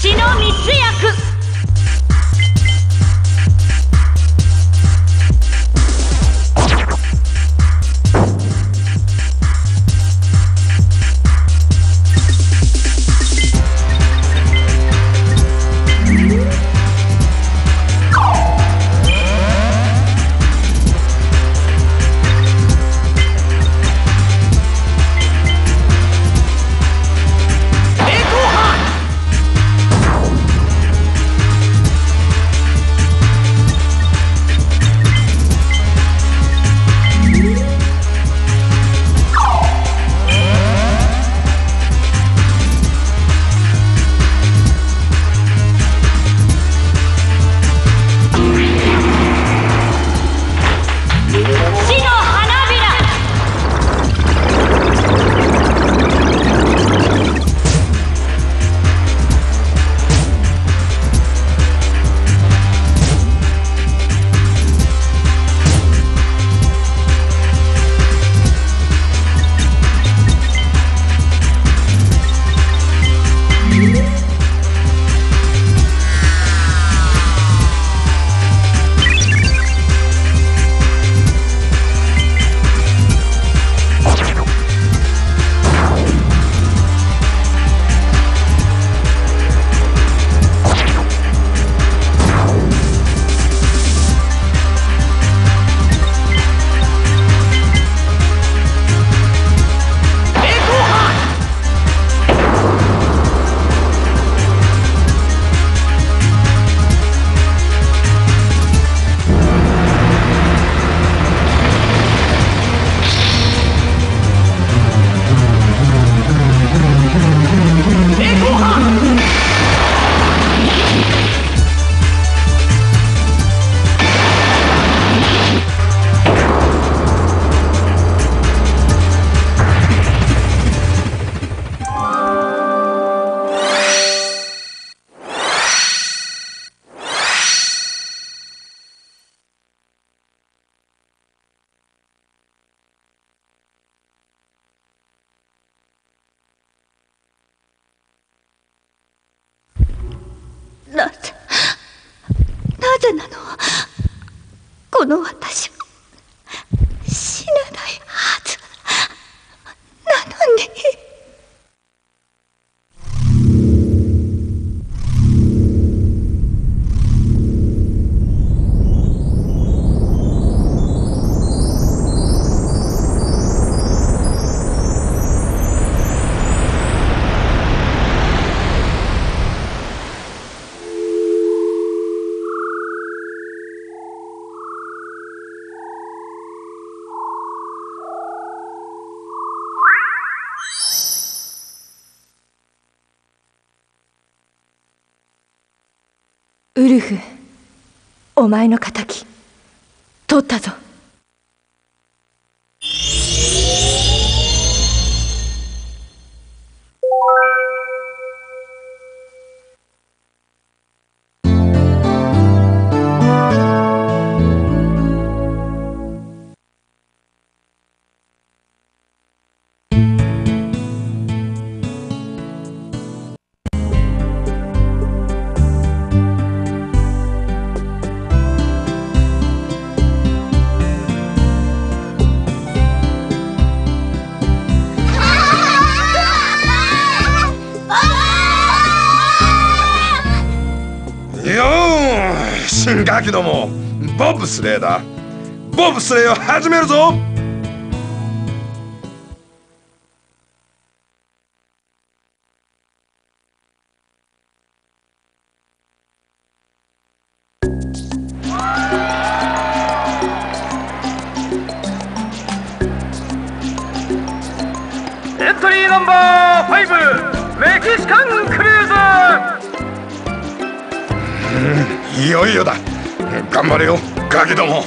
血の密約。なぜなの？この私は死なないはずなのに。ウルフ、お前の仇取ったぞ。 ガキども、ボブスレーだ。ボブスレーを始めるぞ。 エントリーナンバー5、メキシカンクルーズ。 いよいよだ。頑張れよ、ガキども。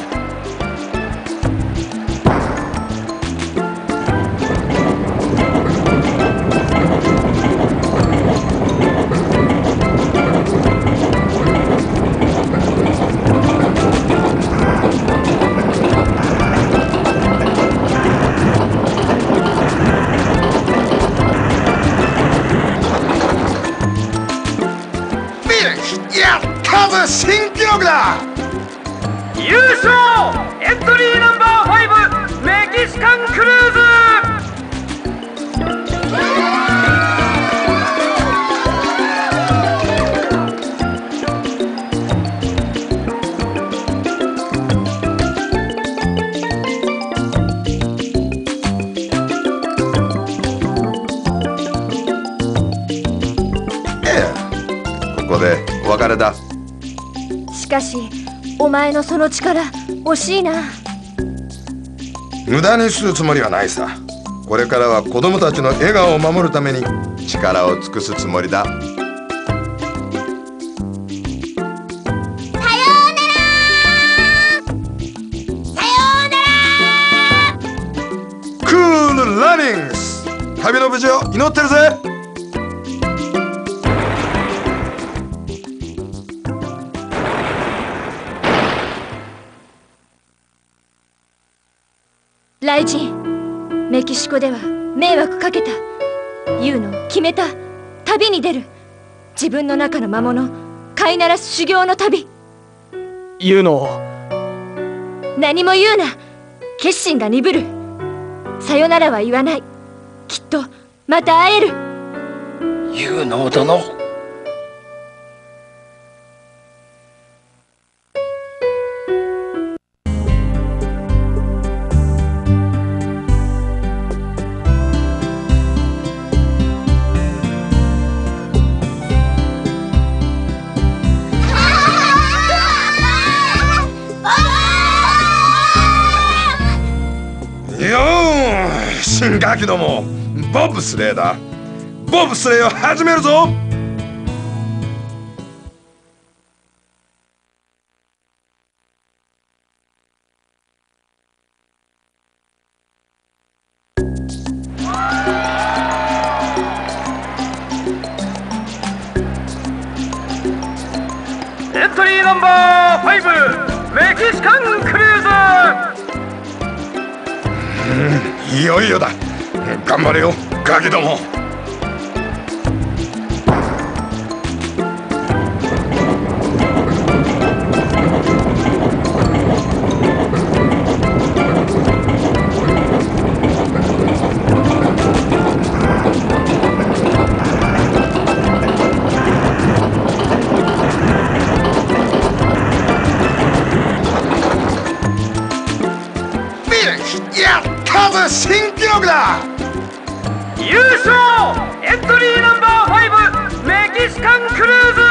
やったぜ、新記録だ。 優勝エントリーナンバー5メキシカンクルーズ。 ここでお別れだ。 しかしお前のその力惜しいな。 無駄にするつもりはないさ。これからは子供たちの笑顔を守るために力を尽くすつもりだ。 さようなら。さようなら。 クールランニングス、旅の無事を祈ってるぜ。 雷神、メキシコでは迷惑かけた。言うの決めた。旅に出る。自分の中の魔物飼いならす修行の旅。 言うの何も言うな。決心が鈍る。さよならは言わない。きっとまた会える。 ユーノ殿。 新ガキども、ボブスレーだ。ボブスレーを始めるぞ。 エントリーナンバー5メキシカンクルーズ。 いよいよだ。頑張れよガキども。やったぜ、新記録だ。 優勝エントリーナンバー5メキシカンクルーズ。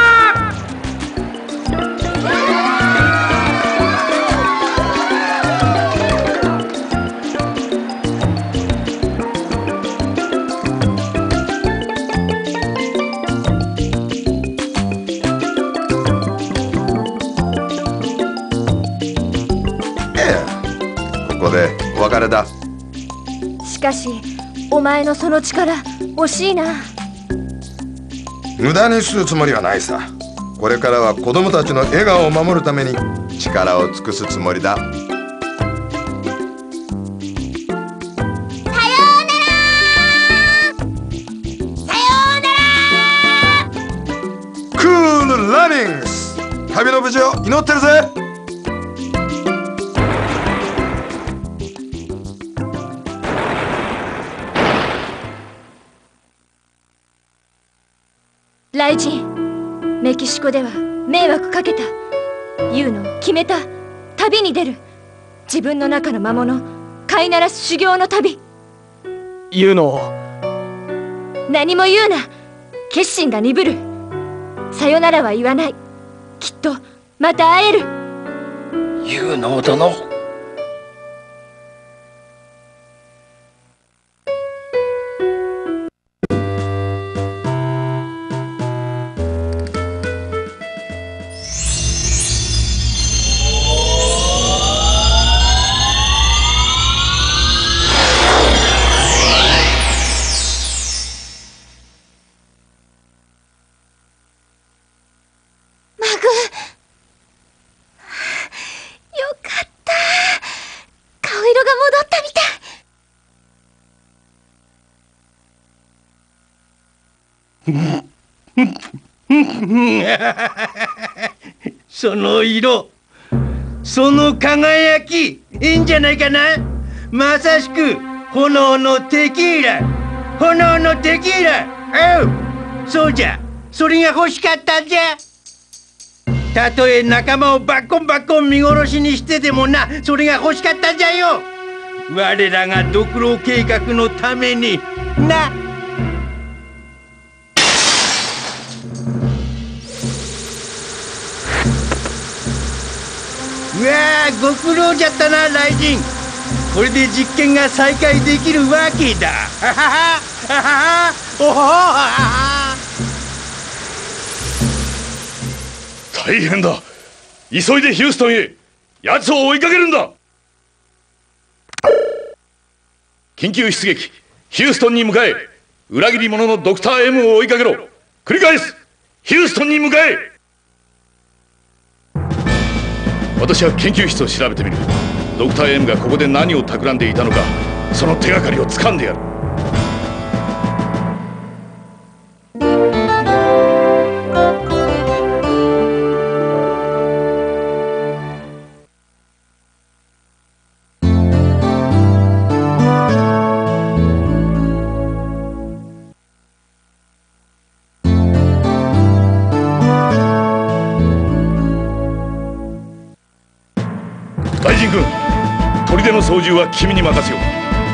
ここでお別れだ。 しかしお前のその力惜しいな。 無駄にするつもりはないさ。これからは子供たちの笑顔を守るために力を尽くすつもりだ。 さようなら。さようなら。 クールランニングス、旅の無事を祈ってるぜ。 雷神、メキシコでは迷惑かけた。言うの決めた。旅に出る。自分の中の魔物飼いならす修行の旅。 言うの何も言うな。決心が鈍る。さよならは言わない。きっとまた会える。 ユーノ殿。 その色、その輝き、いいんじゃないかな。まさしく炎のテキーラ、炎のテキーラ。おう、そうじゃ、それが欲しかったんじゃ。たとえ仲間をバッコンバッコン見殺しにしてでもな、それが欲しかったんじゃよ。我らがドクロ計画のためにな。うわあ、ご苦労じゃったな、雷神。これで実験が再開できるわけだ。はははははおほほはは。 大変だ。急いでヒューストンへ。奴を追いかけるんだ。緊急出撃。ヒューストンに向かえ。裏切り者のドクター M を追いかけろ。繰り返す。ヒューストンに向かえ。私は研究室を調べてみる。ドクター M がここで何を企んでいたのか、その手がかりを掴んでやる。雷神君、砦の操縦は君に任せよう。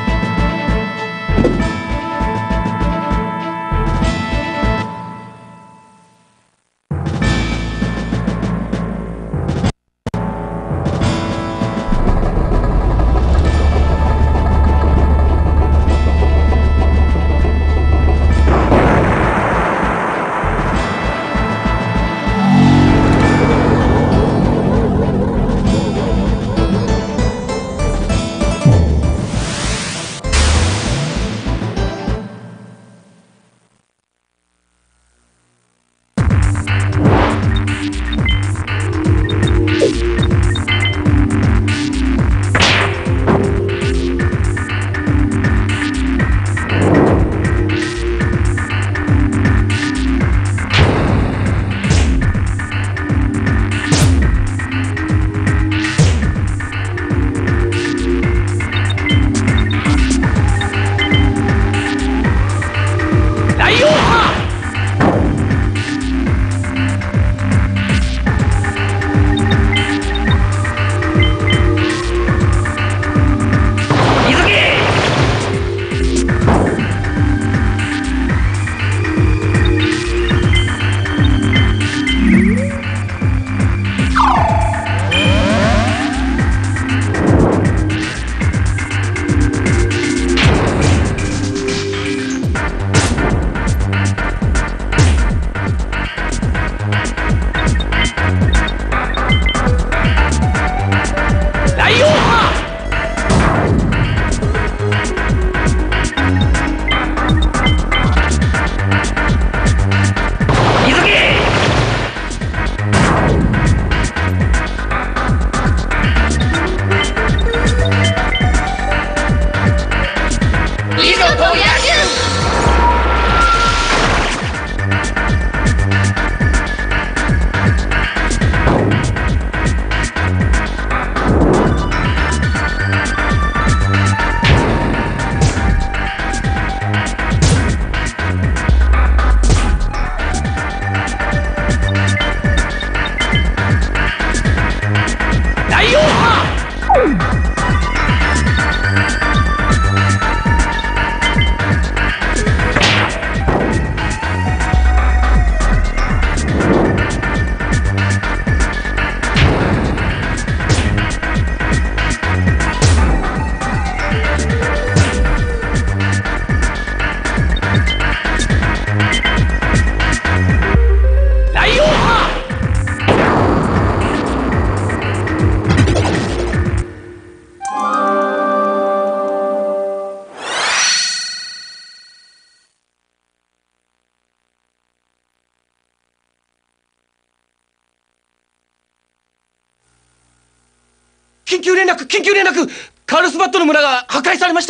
緊急連絡、緊急連絡！カルスバットの村が破壊されました。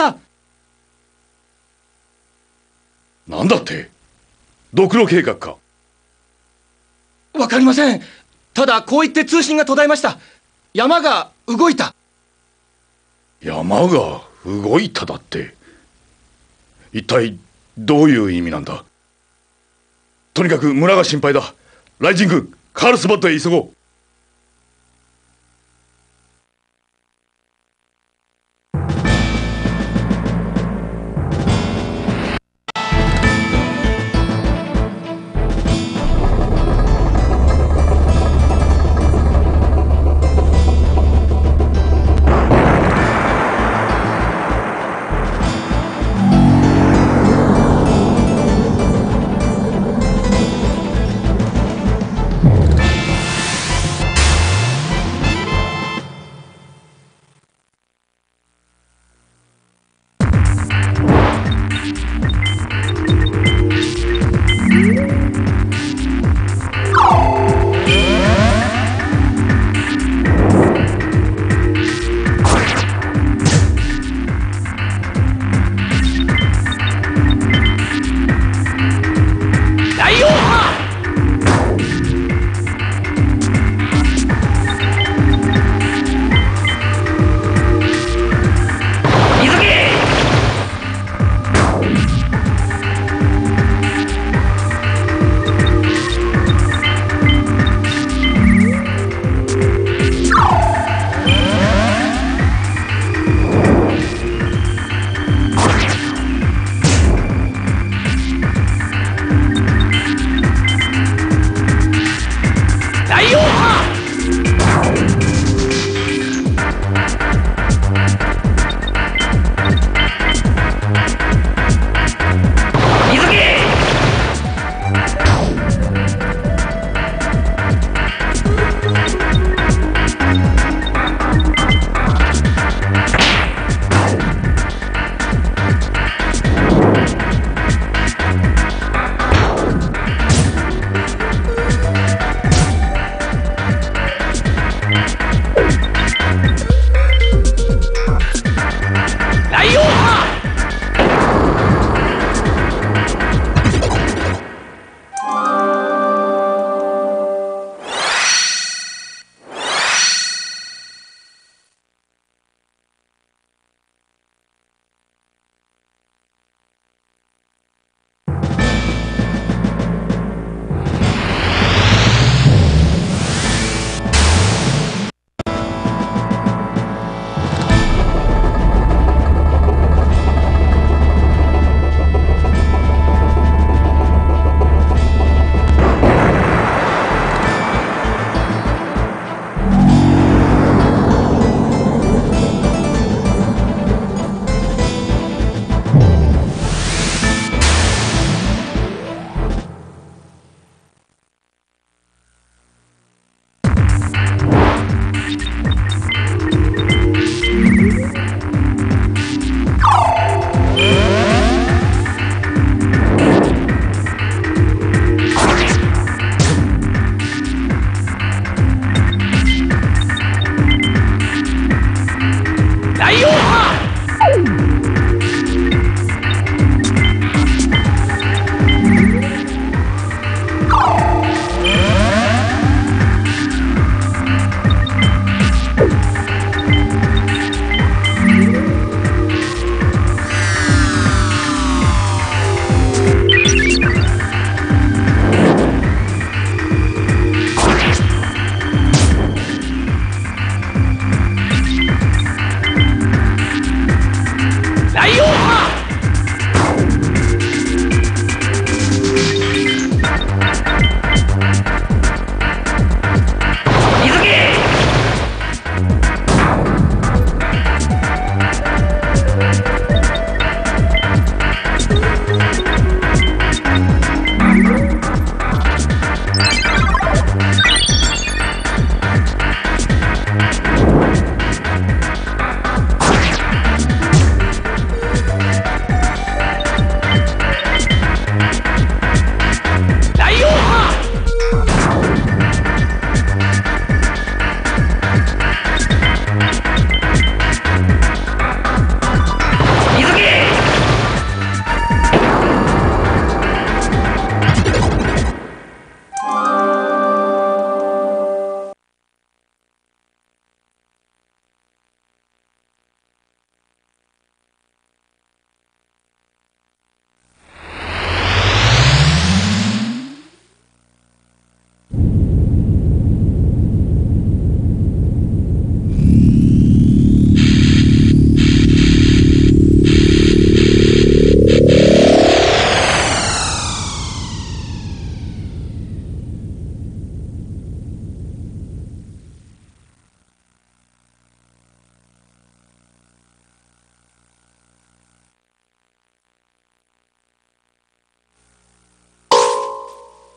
なんだって？ドクロ計画か？ わかりません。ただこう言って通信が途絶えました。山が動いた。 山が動いただって、一体どういう意味なんだ。とにかく村が心配だ。ライジング、カールスバットへ急ごう。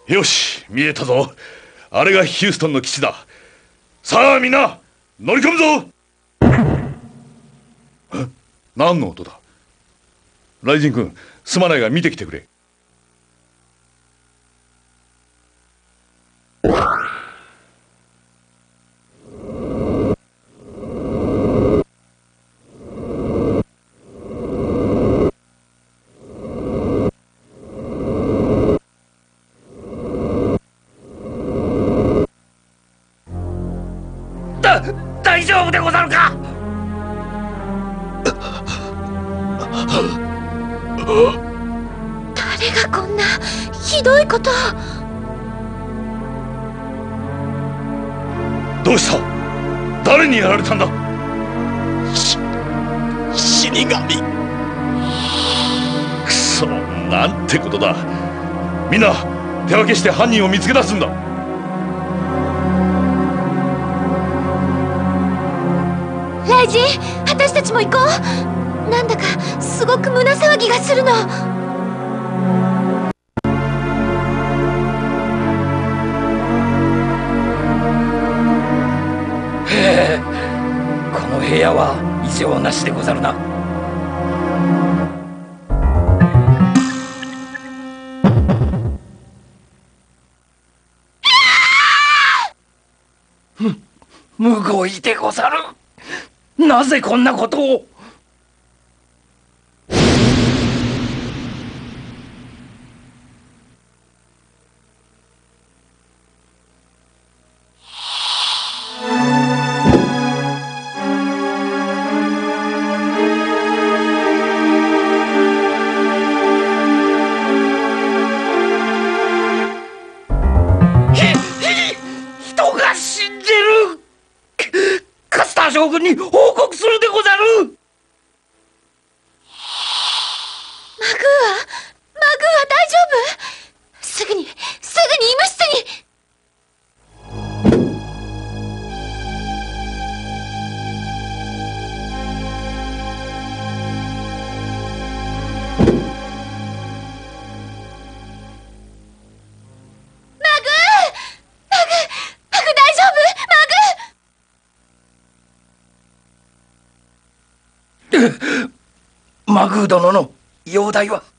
よし、見えたぞ。あれがヒューストンの基地だ。さあみんな乗り込むぞ。何の音だ。雷神君、すまないが見てきてくれ。 大丈夫でござるか。 誰がこんなひどいことを。 どうした。誰にやられたんだ。 死神。 くそ、なんてことだ。みんな手分けして犯人を見つけ出すんだ。 ライジン、私たちも行こう。なんだかすごく胸騒ぎがするの。 へえ、この部屋は異常なしでござるな。むごいでござる。なぜこんなことを。人が死んでる。カスター将軍に報告するでござる。 マグーは大丈夫？すぐに医務室に。 マグー殿の容体は。